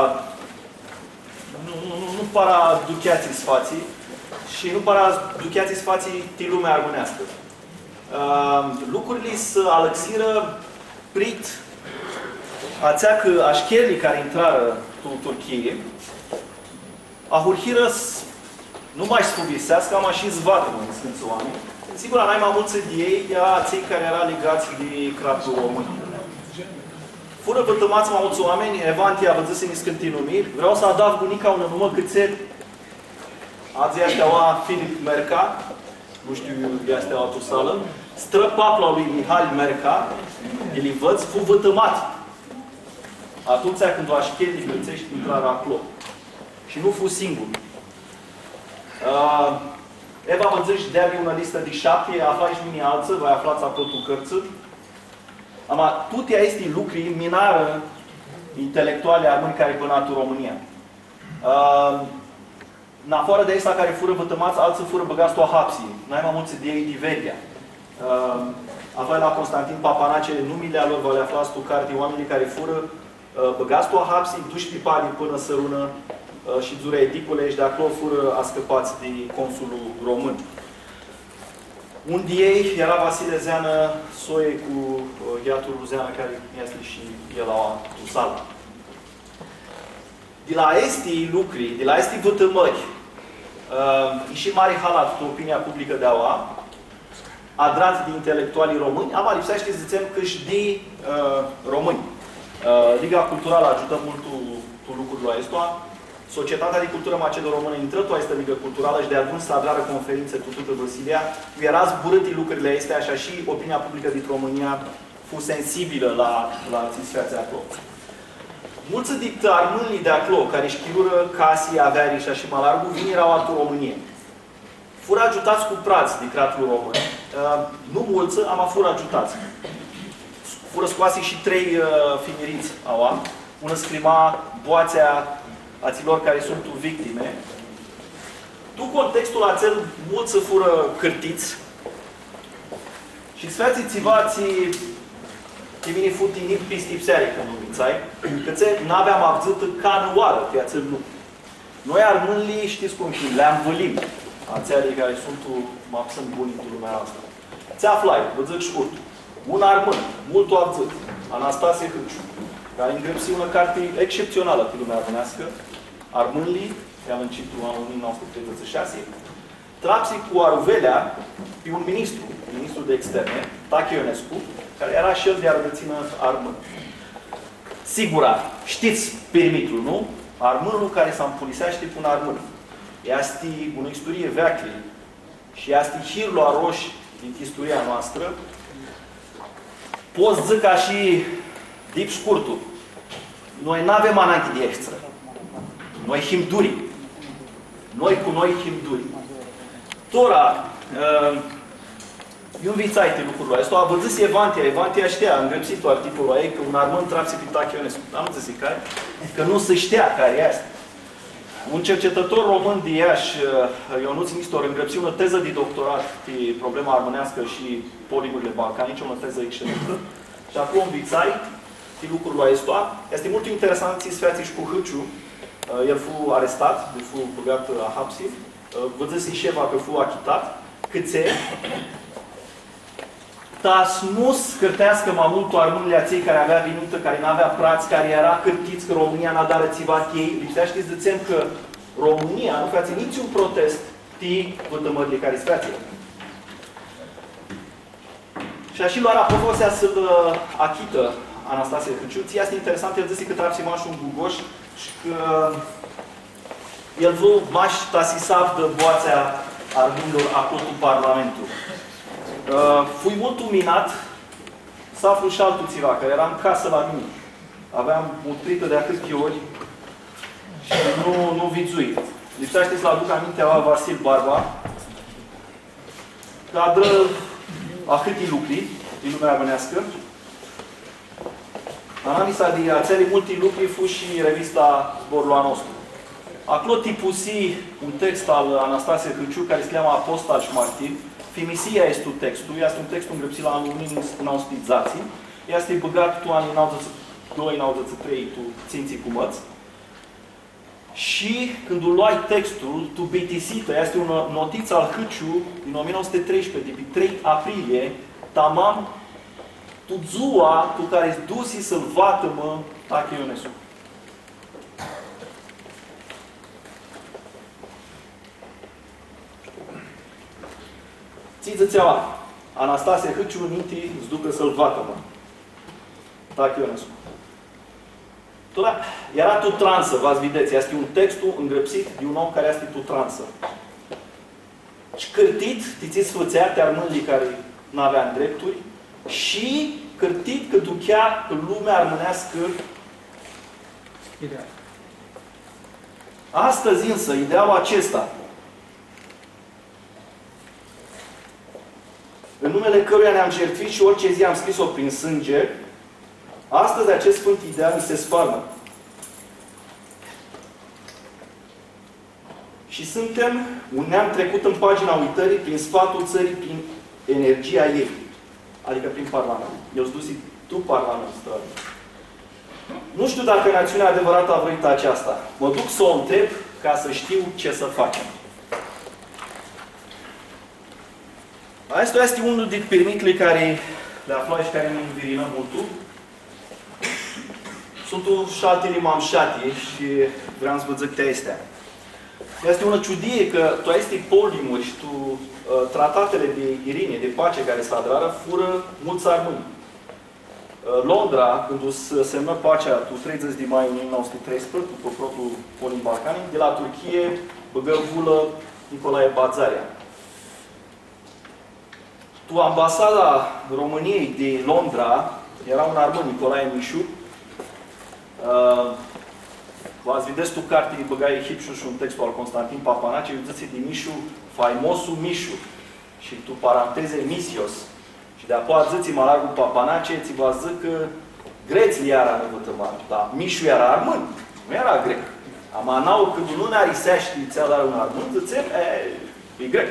para ducheații sfații și nu para ducheații sfații ti lumea armânească. Lucrurile se alăxiră prit ațeacă așcherlii care intrară în Turcie, ahurhiră nu mai sfuvisească, am și zvată mă Sfântul oameni. Sigur, n-ai mai mulți de ei, ea cei care era legați de cratul român. Fură vătămați mai mulți oameni, Evantia văzăse în scântinumiri. Vreau să adaug bunica un număr câțet. Azi ăștia oa Filip Merca, nu știu, este o sală, străpapla lui Mihai Merca, el îi văd, fu vătămat. Atunci când o așcheli găsești intrarea acolo. Și nu fu singur. Eva mă zici, de una listă de 7, aflai și mine alță, voi aflați acolo tu cărță. Ama, tutea este lucruri minară intelectuale armâni care până în România. În afară de asta care fură vătămați, alții fură băgați o hapsii. N-ai mai mulți de ei Diveria. Aflai la Constantin Papanace, numele lor, vă le aflați tu carte, oamenii care fură băgați o hapsii, duși pipanii până sărună și zure edicule și de acolo fură a scăpați de consulul român. Unde ei era Vasile Zeană, soie cu Gheatul Zeană, care este și el la sală. De la estii lucruri, de la estii vătămări, e și mare halat cu opinia publică de aua, adrat de intelectualii români, ama lipsește să zicem că și de români. Liga Culturală ajută mult cu lucrul la estoa. Societatea de Cultură Macedo-Română intră tu această Ligă Culturală și de atunci s-a avut conferințe cu toată Vasilia. Era zburâti lucrurile astea, așa și opinia publică din România fu sensibilă la situația acolo. Mulți dintre armânii de acolo, care își chirură casii, averii și așa mai larg, vin erau altul Românie. Fură ajutați cu prați de cratul român. Nu mulți, am fură ajutați. Fură scoase și 3 finiriți aua. Una scrima boațea aților care sunt victime. Tu contextul acel, mulți fură cârtiți și sfeații țivații te vine futinit pistipseare, când nu vițai, că n-aveam avzâtă ca năoară pe acel lucru. Noi armânlii, știți cum și le-am vălim, ațearii care sunt, sunt buni în lumea asta. Ți aflai, vă zic scurt, un armân, multul avzât, Anastasie Hânciu, care îngrăpsi una carte excepțională pe lumea armânească, Armânlii, i-am încit în anul 1936, trapsi cu aruvelea pe un ministru de externe, Tache Ionescu, care era și el de arădățină armân. Sigura, știți perimetrul, nu? Armânul care se împulisește cu un armân. Este o istorie veche și este hirul roș din istoria noastră. Poți zic ca și dip scurtul. Noi nu avem ananchi de extra. Noi himduri. Noi cu noi himduri. Tora, eu învițai te lucrurile astea. A văzut Evantia știa, am găsit articolul ei, că un armân trapse pe Tache Ionescu. Am zis care? Că nu se știa care este. Un cercetător român de Iași, Ionuț Nistor, îngrăpsi o teză de doctorat pe problema armânească și polimurile balcanice, o teză excelentă. Și acum învițai pe lucrurile astea. Este mult interesant să sfeații și cu Hâciu. El fu arestat, fu băgat la hapsi. Văzăsi șeva că fu achitat. Câțe. Tas nu scârtească mai mult armânile aței care avea vinută, care nu avea prați, care era cârtiți, că România n-a dat rățivat ei. Lipsește să zicem că România nu face niciun protest de vătămările care se face. Și așa luarea profesia să-l achită Anastasie Hânciu. Este interesant, el zice că trapsi mașul un gugoș și că el vă maș tasisav de boațea armânilor acolo în Parlamentul. Fui mult uminat să aflu și altul țiva, care era în casă la mine. Aveam mutrită de atâtea ori și nu vizuit. Lipsește să-l aduc aminte la Vasil Barba, cadră a câtii lucruri din lumea armânească. Analiza de ațele multe lucruri fu și revista Zborul a nostru. Acolo tipusi un text al Anastasie Hânciu, care se cheamă Apostol și Martir. Femisia este textul, este un text îngrețit la anul 1900, este băgat tu anii 92-93, tu ținții cu măți. Și când îl luai textul, tu bitisită, este o notiță al Hâciu din 1913, de pe 3 aprilie, tamam, tu ziua cu care-ți dusi să-l vată, mă, Tache Ionescu. Țiță-țeaua. Anastase Hâciu, Ninti, îți ducă să-l vacă, mă. Tac Ionescu. Era tu transă, v-ați vedeți. Este un textul îngrăpsit de un om care este tu transă. Și cârtit, tițiți sfățea, te armânlii care n-avea drepturi, și cârtit că duchea că lumea armânească. Ideal. Astăzi însă, idealul acesta, în numele căruia ne-am jertfit și orice zi am scris-o prin sânge, astăzi acest sfânt ideal se sfarmă. Și suntem un neam trecut în pagina uitării prin sfatul țării, prin energia ei. Adică prin Parlament. Eu îți duci tu Parlamentul străin. Nu știu dacă națiunea adevărată a vrut aceasta. Mă duc să o întreb ca să știu ce să facem. Asta este unul din permitele care le aflai și care ne învirină multul. Sunt un șatele m-am șate și vreau să vă zic că astea. Este una ciudie că tu ai polimuri și tu tratatele de Irine, de pace care se adrară, fură mulți armâni. Londra, când se semnă pacea tu 30 de mai 1913, cu propriul Polim Balcanic, de la Turcie băgă vulă Nicolae Bazarea. Tu, ambasada României de Londra, era un armân, Nicolae Mișu. V-ați vedeți tu carte, băgai Hipșu și un textul al Constantin Papanace, uitați de Mișu, faimosul Mișu. Și tu paranteze Misios. Și de apoi ziți Malargul Papanace, ți vă zic că greții iara nu vătămar. Dar Mișu era armân, nu era grec. Amanau când nu ne-arisea și ți-a dat un armân, zice, e grec.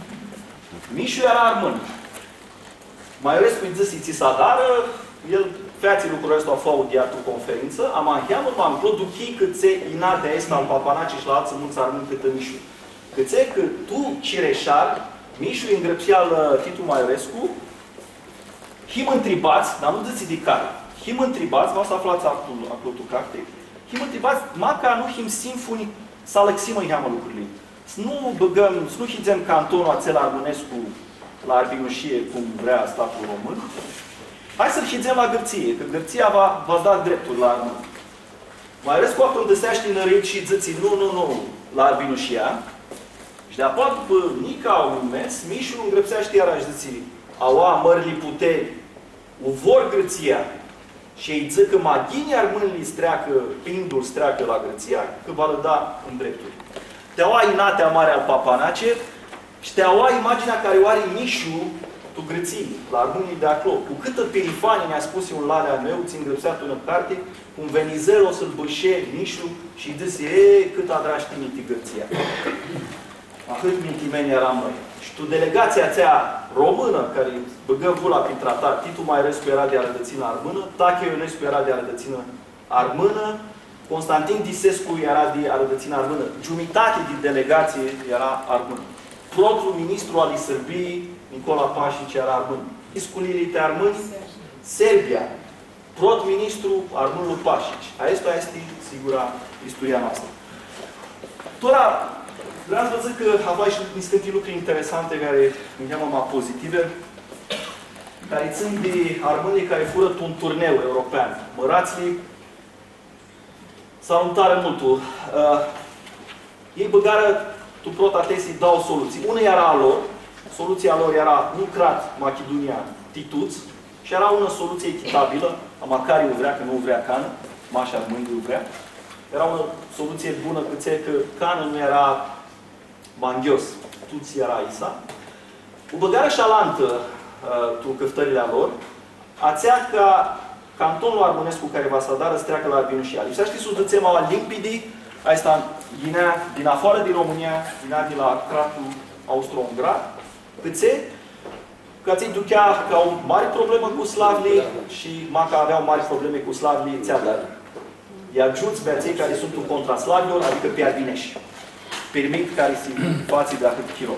Mișu era armân. Maiorescu îi zice, ți s-a dară, el, feații lucrurile ăsta au fost audiat o conferință, am ancheamă, m-am cloduchii cât se inadea este al Papanace și la alții mulți armâni cât Mișu. Cât se că tu, Cireșar, Mișu îi îngrăpșea la Titu Maiorescu, him întribați, dar nu ziți de care, him întribați, v-o să aflați acolo tu carte, him întribați, maca nu him simfuni să aleximă i-hamă lucrurile. Să nu băgăm, să nu hizem cantonul acel armânescu la arbinușie, cum vrea statul român. Hai să-l hizem la gârție, că gârția va da drepturi la armân. Maiorescu acum dăseaște în răit și ziți, nu, la arbinușia. Și de apoi, după Nica, un mes, Mișu îngrăpsește iarăși ziți, aua, mările puteri, o vor gârția. Și îi zic că maghinii armânii streacă, pindul streacă la gârția, că va lăda în drepturi. Te-aua inatea mare al Papanace și te-aua imaginea care o are Mișu, tu gârții, la armânii de acolo. Cu câtă perifanie ne-a spus un lale al meu, ți-n grăpseat în carte, cum venizel o să-l bășe Mișu și zice, cât a dragi tine gârția. Ahât mintimeni eram noi. Și tu, delegația țea română, care băgă vula prin tratat, Titu Maiorescu era de arădățină armână, Tache Ionescu era de arădățină armână, Constantin Disescu era de arădățină armână. Jumătate din delegație era armână. Propriul ministru al Sârbiei, Nicola Pașic, era armân. Isculilite armâni, Serbia. Prot ministru armânul Pașic. Asta este sigura istoria noastră. Tora, vreau să vă zic că aveai și niște lucruri interesante care încheamă mai pozitive, care țin de armânii care fură un turneu european. Mărați-li, salutare multul. Ei băgară, tu protatesii dau soluții. Una era a lor, soluția lor era nu crat Macedonia Tituț, și era una soluție echitabilă, Amacari o vrea, că nu o vrea Cană, Mașa Mângâi o vrea. Era o soluție bună, că Cană nu era Manghios, Tuți era Isa. O băgară șalantă tu căftările lor, ațea ca cantonul armonescu care va să dară streacă la Arbinușia. Și să știți, suzdățem la limpidi, asta din afară din România, din la Cratul Austro-Ungrar, câțe, că ți-i ducea ca o mare problemă cu slavii și maca aveau mari probleme cu slavii, ți-a dat. I ajuți pe cei care sunt contra slavilor, adică pe arbineși. Permit care se față de atât chiro.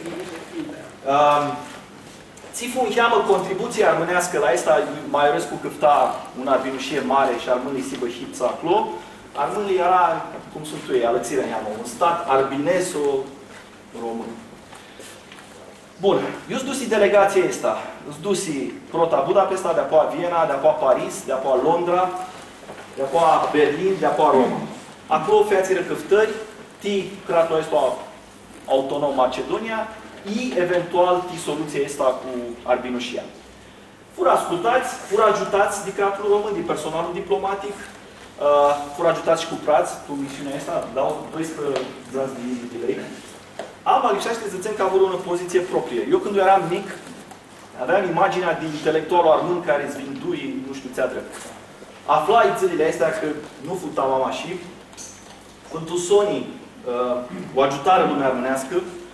Țifu încheamă contribuția armânească la asta, Maiorescu câfta un arbinușie mare și armânii si bășița acolo. Armânii era, cum sunt ei, alățirea încheamă, un stat arbineso român. Bun, eu dusi delegația asta. Îți dusi prota Budapesta, de apoi Viena, de apoi Paris, de apoi Londra, de apoi Berlin, de apoi Roma. Acolo feați răcăftări, ti kratul ăsta autonom Macedonia, și eventual ti soluția asta cu Arbinușia. Fură ascultați, fură ajutați de kratul român, de personalul diplomatic, fură ajutați și cu prați, cu misiunea asta, dau 12 zați de lei. Am alișaște zățen că vor o poziție proprie. Eu când eram mic, aveam imaginea de intelectualul armân care îți vindui, nu știu, ți-a drept. Aflai zilele astea că nu futa mama și Sfântul Sonii o ajutară lumea armânească,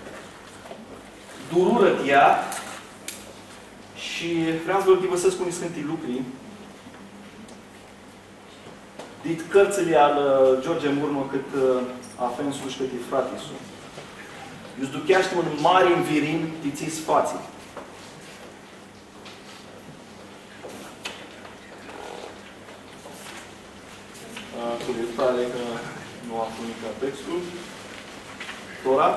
durură ea și vreau să vă să spun Sfântii lucruri. Dit cărțile al George Murno cât a fensul și cât e fratisul. Îți ducheaște un mare învirin, tiți fații. Colectare că nu a comunicat textul. Tora.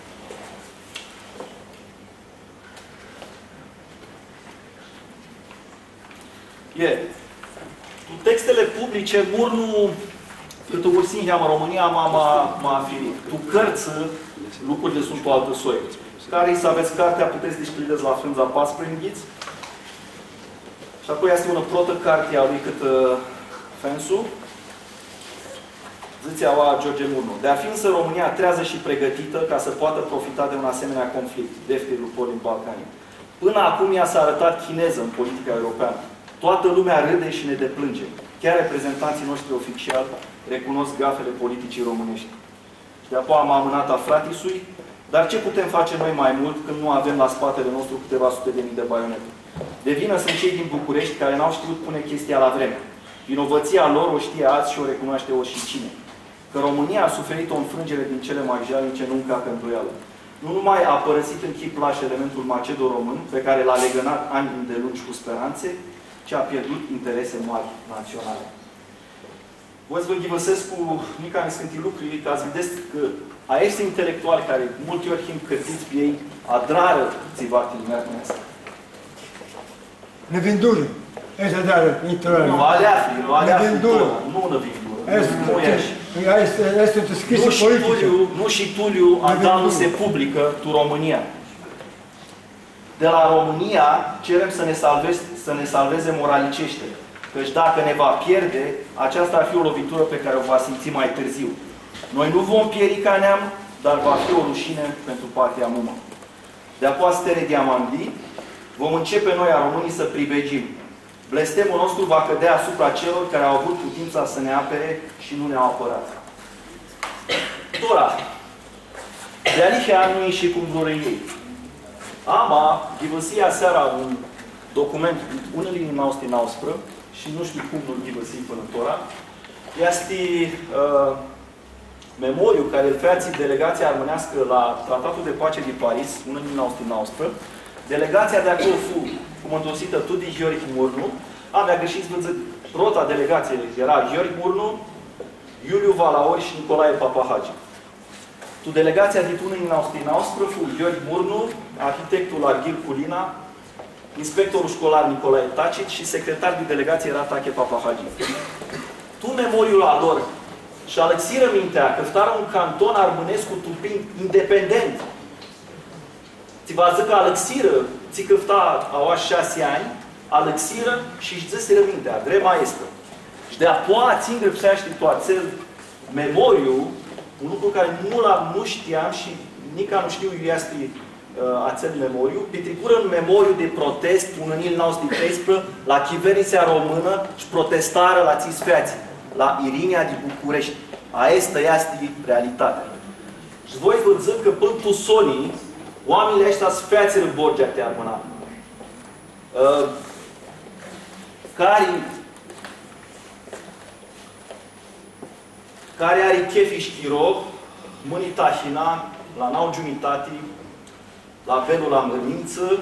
Textele publice, Murnu, cât o ursin în România, m-a afirit. Tu cărți, lucrurile sunt pe altă soi. Care să aveți cartea, puteți desplideți la frânza pas prin ghiți. Și apoi este una protă cartea lui cât fensul. Zițea oa George Murnu. De a fi însă România trează și pregătită ca să poată profita de un asemenea conflict, defterul poli în Balcanii. Până acum ea s-a arătat chineză în politica europeană. Toată lumea râde și ne deplânge. Chiar reprezentanții noștri oficiali recunosc gafele politicii românești. Și de apoi am amânat a fratisului, dar ce putem face noi mai mult când nu avem la spatele nostru câteva sute de mii de baionete? De vină sunt cei din București care n-au știut pune chestia la vreme. Vinovăția lor o știe azi și o recunoaște oricine. Că România a suferit o înfrângere din cele mai jalnice, nu încape îndoială. Nu numai a părăsit în chip laș elementul macedo-român, pe care l-a legănat ani îndelungi cu speranțe, ci a pierdut interese mari naționale. Vă zvângivăsesc cu mica nescântii lucruri, ca să vedeți că a este intelectuali care multe ori him cărțiți pe ei, adrară țivartii mergânesc. Ne vindură. Esa dară, intrare. Nu, alea fi, nu una vindură. Nu ești. Este scris politică. Nu și Tuliu, Andan nu se publică, tu România. De la România cerem să ne salveze moralicește. Căci dacă ne va pierde, aceasta ar fi o lovitură pe care o va simți mai târziu. Noi nu vom pieri ca neam, dar va fi o rușine pentru patria mumă. De apoi stere diamandi, vom începe noi a românii să pribegim. Blestemul nostru va cădea asupra celor care au avut putința să ne apere și nu ne-au apărat. Tora. De alihea nu și cum vor ei. Ama, givăsia seara un document, unele din noastre noastră, și nu știu cum nu-l givăsi până tora, este memoriu care îl feați delegația armânească la Tratatul de Pace din Paris, unul din noastră. Delegația de acolo fu comandosită tu de Gheorghe Murnu, mi-a greșit văzut rota delegației, era Gheorghe Murnu, Iuliu Valaori și Nicolae Papahagi. Tu delegația din unul din noastră fu Gheorghe Murnu, arhitectul Arghil Culina, inspectorul școlar Nicolae Tacit și secretar de delegație era Tache Papahagi. Tu memoriul la lor și alexiră mintea că stară un canton armânesc cu tupin independent. Ți va zic că alexiră, ți că au 6 ani, alexiră și își zăsiră mintea, drema este. Și de apoi țin grăpseaște toate memoriu, un lucru care nu știam și nica nu știu este acel memoriu, petricură în memoriu de protest un în 1913 la Chivernisea Română și protestară la țisfeații, la Irinia din București. Asta este realitatea. Și voi vă zic că până tu Sonii, oamenii ăștia sfeați în Borgea te armâna. Care are chefi șchiro, mâni tahina, la n-au junitate, la velul la mărință,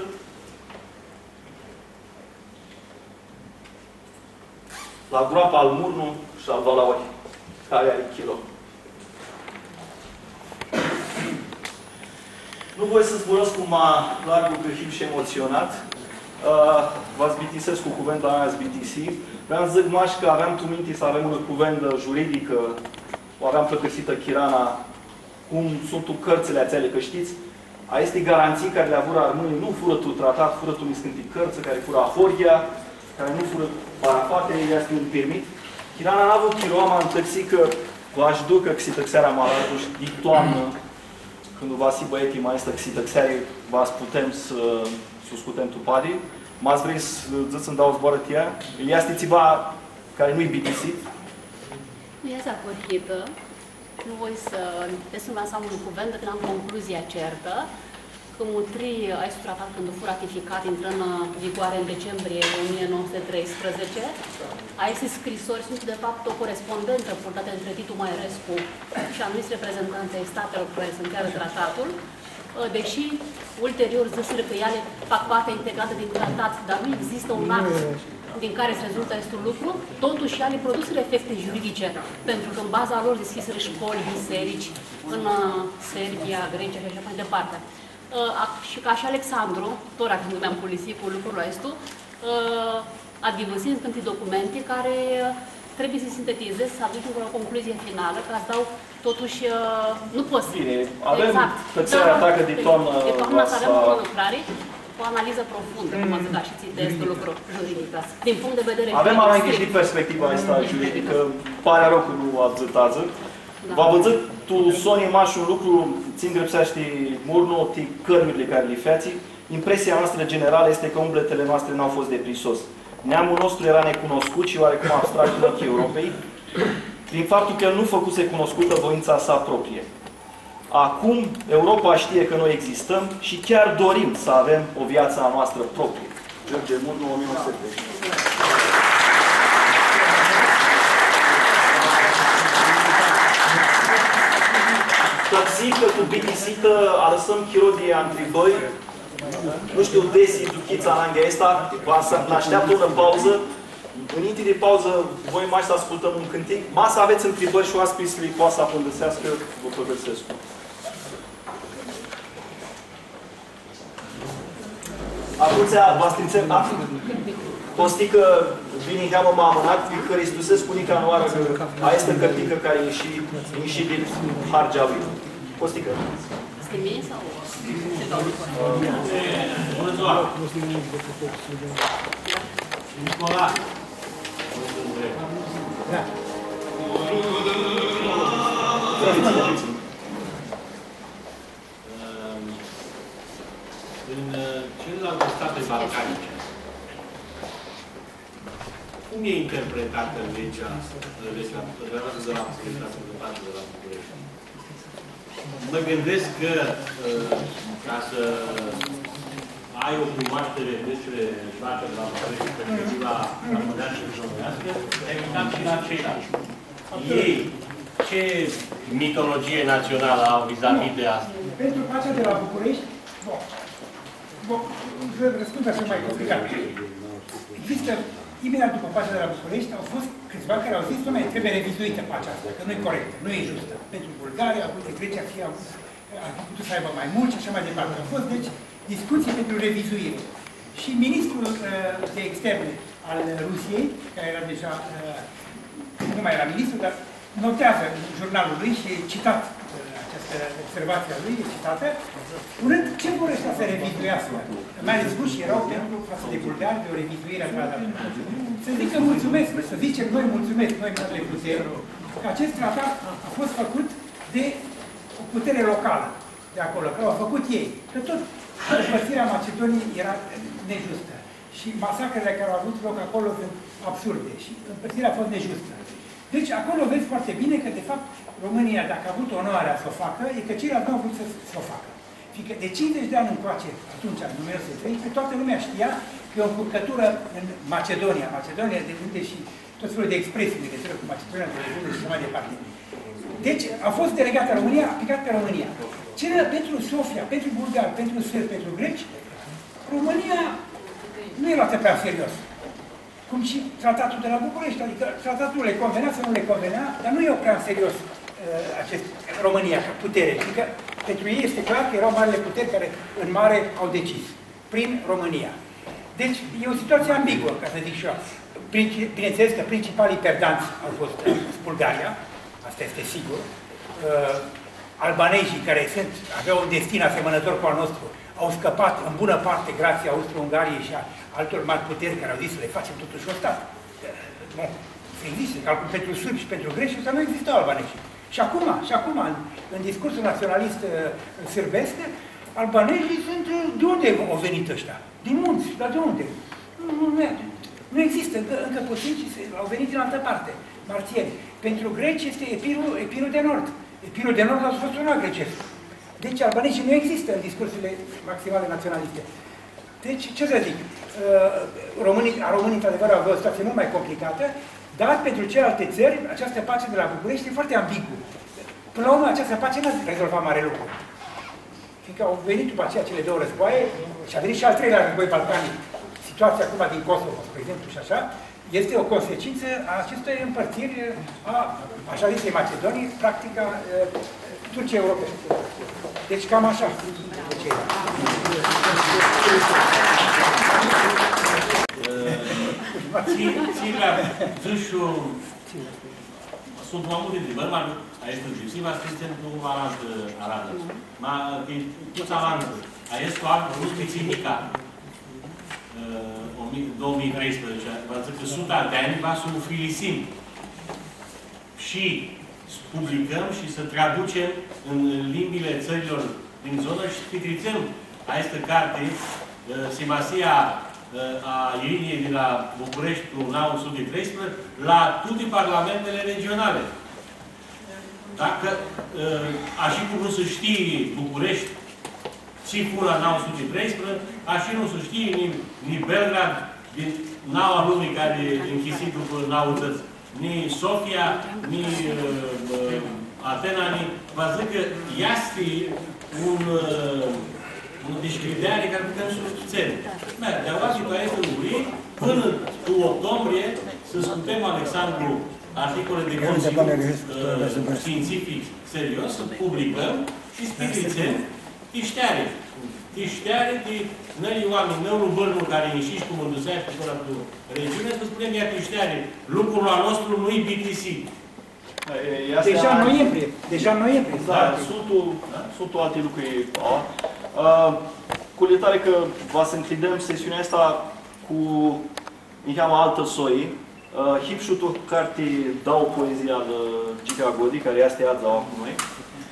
la groapa al Murnu și al Valaori, care are kilo. Nu voi să zburăsc cum a largul grăhiu și emoționat. V-ați bitisesc cu cuvântul la ați BTC. Vreau să zic maș că aveam tu minte să avem un cuvânt juridică, o aveam plăcăsită Chirana, cum sunt tu cărțile ațele, că știți, a este garanții care le avură armânii, nu fură tu tratat, fură tu niscântii cărță, care fură aforgia, care nu fură parafate, este un permit. Chirana n-a avut chiroama în tăxi că v-aș ducă că si tăxeara malarduși din toamnă, când va si băietii mai este că si tăxeare, v-ați putem să scutem tu padi. M-ați vrei să-ți dau zboară tia? Este țiva care nu-i bitisit? Nu e zaporhită. Nu voi să desum lansam un cuvânt când am concluzia certă. Că mutrii ai tratat când a fost ratificat, intră în vigoare în decembrie 1913. Aceste scrisori sunt de fapt o corespondență purtată între Titu Maiorescu și anumiți reprezentanți ai statelor care sunt chiar tratatul, deși ulterior zăsiră că ele fac parte integrată din tratat, dar nu există un act din care se rezultă acest lucru, totuși ele produsă efecte juridice, pentru că în baza lor deschiseră școli, biserici, în Serbia, Grecia și așa mai departe. Și ca și Alexandru, tot când mi-am polisit cu lucrul ăsta, adivăsind câte documente care trebuie să sintetizez, să aduc o concluzie finală, ca să dau totuși, nu pot să... Bine, avem tățarea ta că de toamnă... De toamnă să avem o lucrare cu o analiză profundă, cum ați dat și citesc lucru juridic, din punct de vedere... Avem mai și perspectiva asta juridică, pare rău că nu abzătață. Va văzut tu, Sonia, maș un lucru, țin grăpseaște murno, ti cărmurile care li feații. Impresia noastră generală este că umbletele noastre n-au fost de prisos. Neamul nostru era necunoscut și oarecum abstract în ochii Europei, prin faptul că nu făcuse cunoscută voința sa proprie. Acum, Europa știe că noi existăm și chiar dorim să avem o viață a noastră proprie. George Murno, 1930. Tățică cu bitisită, alăsăm chirodie întrebări. Nu știu, desi, duchița în anglia asta, ne așteaptă o pauză. Înainte de pauză, voi mai să ascultăm un cântec. Masa aveți întrebări și oaspeții poate să apândăsească, vă păgăsesc. Atunci, v-ați trințel, postică vine heamă m-a amânat, că Hristusesc unica noară, a este cărtică care e și din hargea lui. Postică. Este mie sau? Bună ziua! Nicola! Da. În celelalte state balcanice, cum e interpretată legea de la București? Mă gândesc că ca să ai o cunoaștere despre situația de la București, perspectiva armonească și românească, te-ai uitat și la ceilalți. Ei, ce mitologie națională au vis-a-vis de asta? Pentru pacea de la București, răspund așa mai complicat. Există, imediat după pacea de la București, au fost câțiva care au zis, că trebuie revizuită pacea asta, că nu e corectă, nu e justă. Pentru Bulgaria, pentru Grecia, ar fi putut să aibă mai mult și așa mai departe. Au fost, deci, discuții pentru revizuire. Și ministrul de externe al Rusiei, care era deja, nu mai era ministru, dar notează în jurnalul lui și e citat această observație a lui, e citată, spunând ce vor ăștia să revizuiască. Mai ales rușii erau pentru față de bulgari de o revizuire a tratatului. Să zică mulțumesc, să zicem noi mulțumesc, noi către putere, că acest tratat a fost făcut de o putere locală de acolo, că au făcut ei. Că tot împărțirea Macedoniei era nejustă. Și masacrele care au avut loc acolo sunt absurde și împărțirea a fost nejustă. Deci acolo vezi foarte bine că, de fapt, România, dacă a avut onoarea să o facă, e că ceilalți nu au vrut să o facă. Fiindcă de 50 de ani încoace, atunci, în 1913, toată lumea știa că e o încurcătură în Macedonia. Macedonia, de unde și tot felul de expresii în legătură cu Macedonia, de unde și așa mai departe. Deci, a fost delegată România, a picat pe România. Pentru Sofia, pentru bulgari, pentru sârbi, pentru greci, România nu e luată prea serios. Cum și tratatul de la București, adică tratatul le convenea sau nu le convenea, dar nu e prea în serios România ca putere. Adică Pentru ei este clar că erau marile puteri care în mare au decis, prin România. Deci e o situație ambiguă, ca să zic și eu. Bineînțeles că principalii perdanți au fost Bulgaria, asta este sigur. Albanezii, care aveau un destin asemănător cu al nostru, au scăpat în bună parte grație Austro-Ungariei și a altor mari puteri care au zis să le facem totuși o stat. Nu, să existe, calcul pentru sârbi și pentru greși, ăsta nu existau albanezii. Și acum, în discursul naționalist sârbesc, albanezii sunt, de unde au venit ăștia? Din munți, dar de unde? Nu există, încă puțin și au venit din altă parte, marțieni. Pentru greci este Epirul de Nord. Epirul de Nord a fost un alt grecesc. Deci albanezii nu există în discursurile maximale naționaliste. Deci, ce să zic, românii, într-adevăr, au avut o situație mult mai complicată, dar pentru celelalte țări, această pace de la București e foarte ambiguă. Până la urmă, această pace n-a rezolvat mare lucru. Fiindcă au venit după aceea cele două războaie și a venit și al treilea război balcanic. Situația acum din Kosovo, spre exemplu, și așa, este o consecință a acestei împărțiri a Șaliței Macedonii, practica Turciei europene. Deci cam așa. Silvia Zâșu, sunt mai multe întrebări, dar aici nu știu. Silvia scrie într-un arată. Ma, tu ți-am aici cu altul nu specifica. 2013, vă zic că 100 de ani va să filisim și publicăm și să traducem în limbile țărilor din zonă și scritrițăm această carte, Simasia a Iriniei de la București cu 913 la toate parlamentele regionale. Dacă, așa cum nu se știe București, și pula 913, așa nu se știe ni Belgrad, din naua lumii care e închisit după nautăți, ni Sofia, ni Atena, ni... Vă zic că este un discredare care putem să susținem. De oasă care este lungrit, până cu octombrie, să scutem Alexandru articole de conținut științific serios, să publicăm și scritrițăm tișteare. Tișteare de nării oameni, nării bărnul care e ieșit cu mânduseași pe acolo cu regiune, să spunem ea tișteare. Lucrul al nostru nu-i BTC. Deja în noiembrie. Da, sunt alte lucruri. Culetare că va să închidem sesiunea asta cu Mihaela altă soi. Hipșutul carte dau poezia lui Gica Godi, care este azi la cu noi.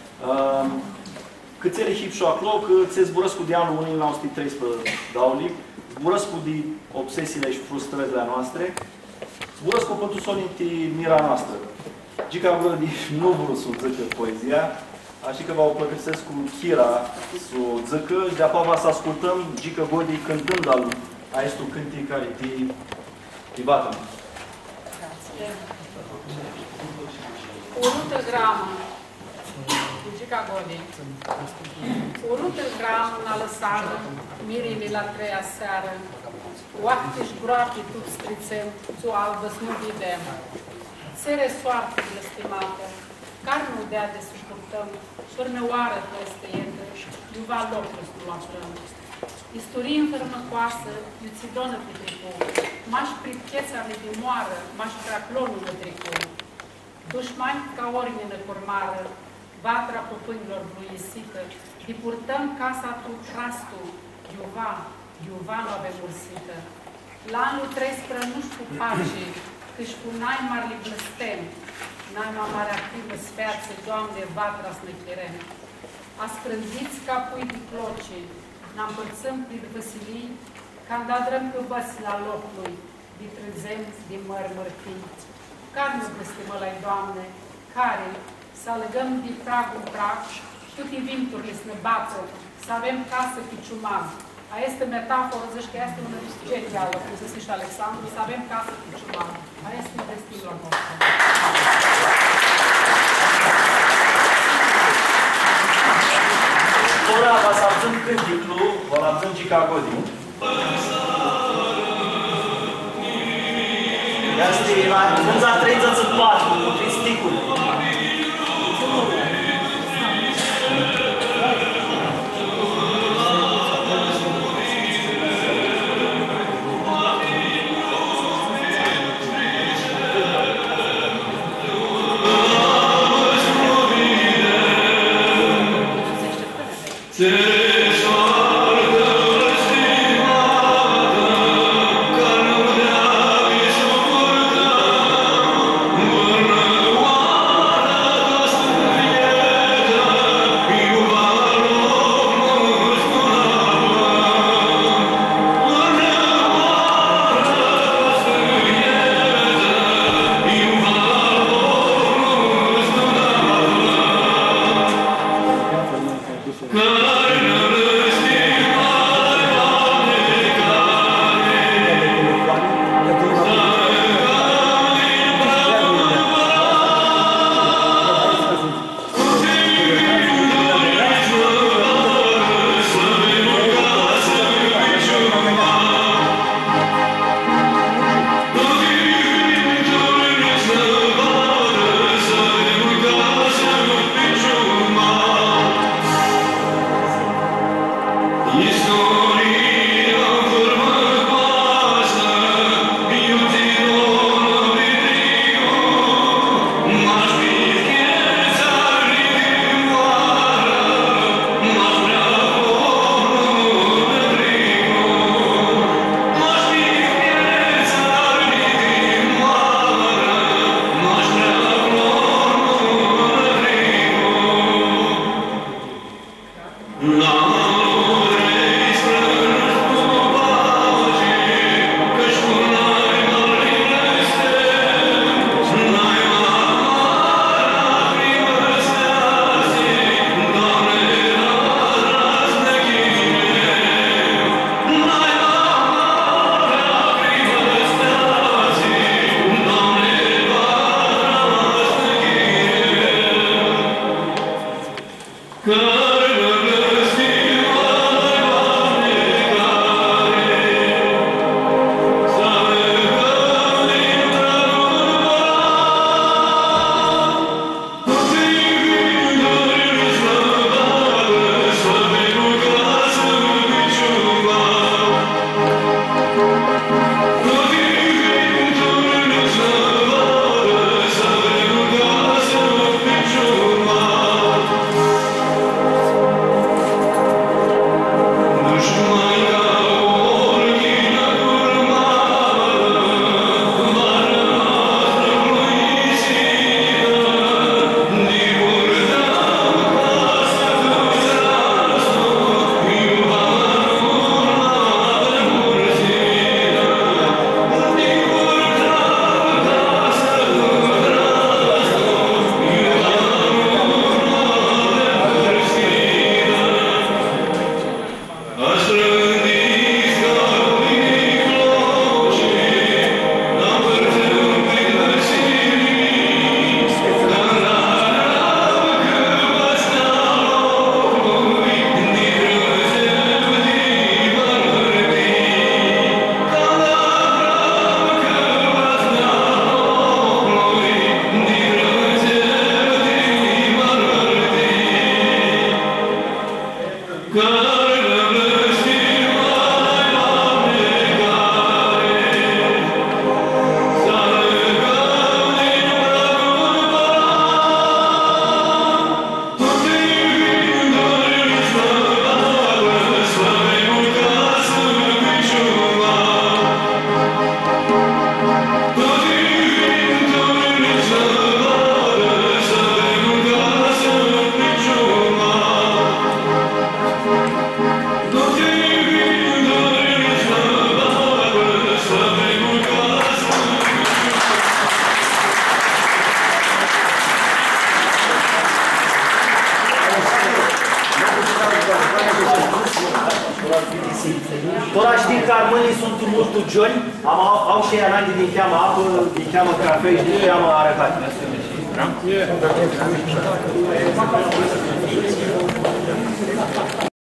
Câțele hipșu acolo, că ți zburăsc cu de anul 1913 dauli, zburăsc cu de obsesiile și frustrările noastre, zburăsc cu pentru solinti mira noastră. Gica Godi nu vreau să zică poezia, așa că vă o plăcăsesc cu Chira să o zică și de-apoi va să ascultăm Gica Godi cântând al aestul cântii care te bată. Urâtă gramă, Gica Godi. Urâtă gramă n-a lăsat mirile la treia seară, oacte-și groape tu strițem, ți-o albă nu vedem. Țere soartă blestimată, carne dea de suportăm, șorneoară peste etă, iuva locul să nu aflăm. Istorie înfărmăcoasă, iuțidonă pe tricou, mași pricheța de moară, mași craclonul de tricou. Dușmani ca ormină curmară, vatra păpânilor bluisită, îi purtăm casa tu trastul, iuva nu avem ursită. La anul 13 nu știu pace, că-și cu n-ai mari blestem, n-ai mare activă sferță, Doamne, vatra snăcherem. Asprânziți ca pui de cloce, n-împărțăm prin văsilii, când adrăm că băți la locului, de trezem din mări mărtii. Care nu blestemă la Doamne, care să alegăm de prag în prag, toate vinturile să ne bată, să avem casă cu ciumaz. A este metaforă, zici că este una genială, cum să zice Alexandru, să avem casă cu ciumaz. A este un destin la nostru. Ora va să avem cânticul, va avem Gica Godi. Este la frunza 34, cu tristicul. Tora știi că armânii sunt mult tugioni, au și înainte din cheamă apă, din cheamă cafea și din cheamă arăcat.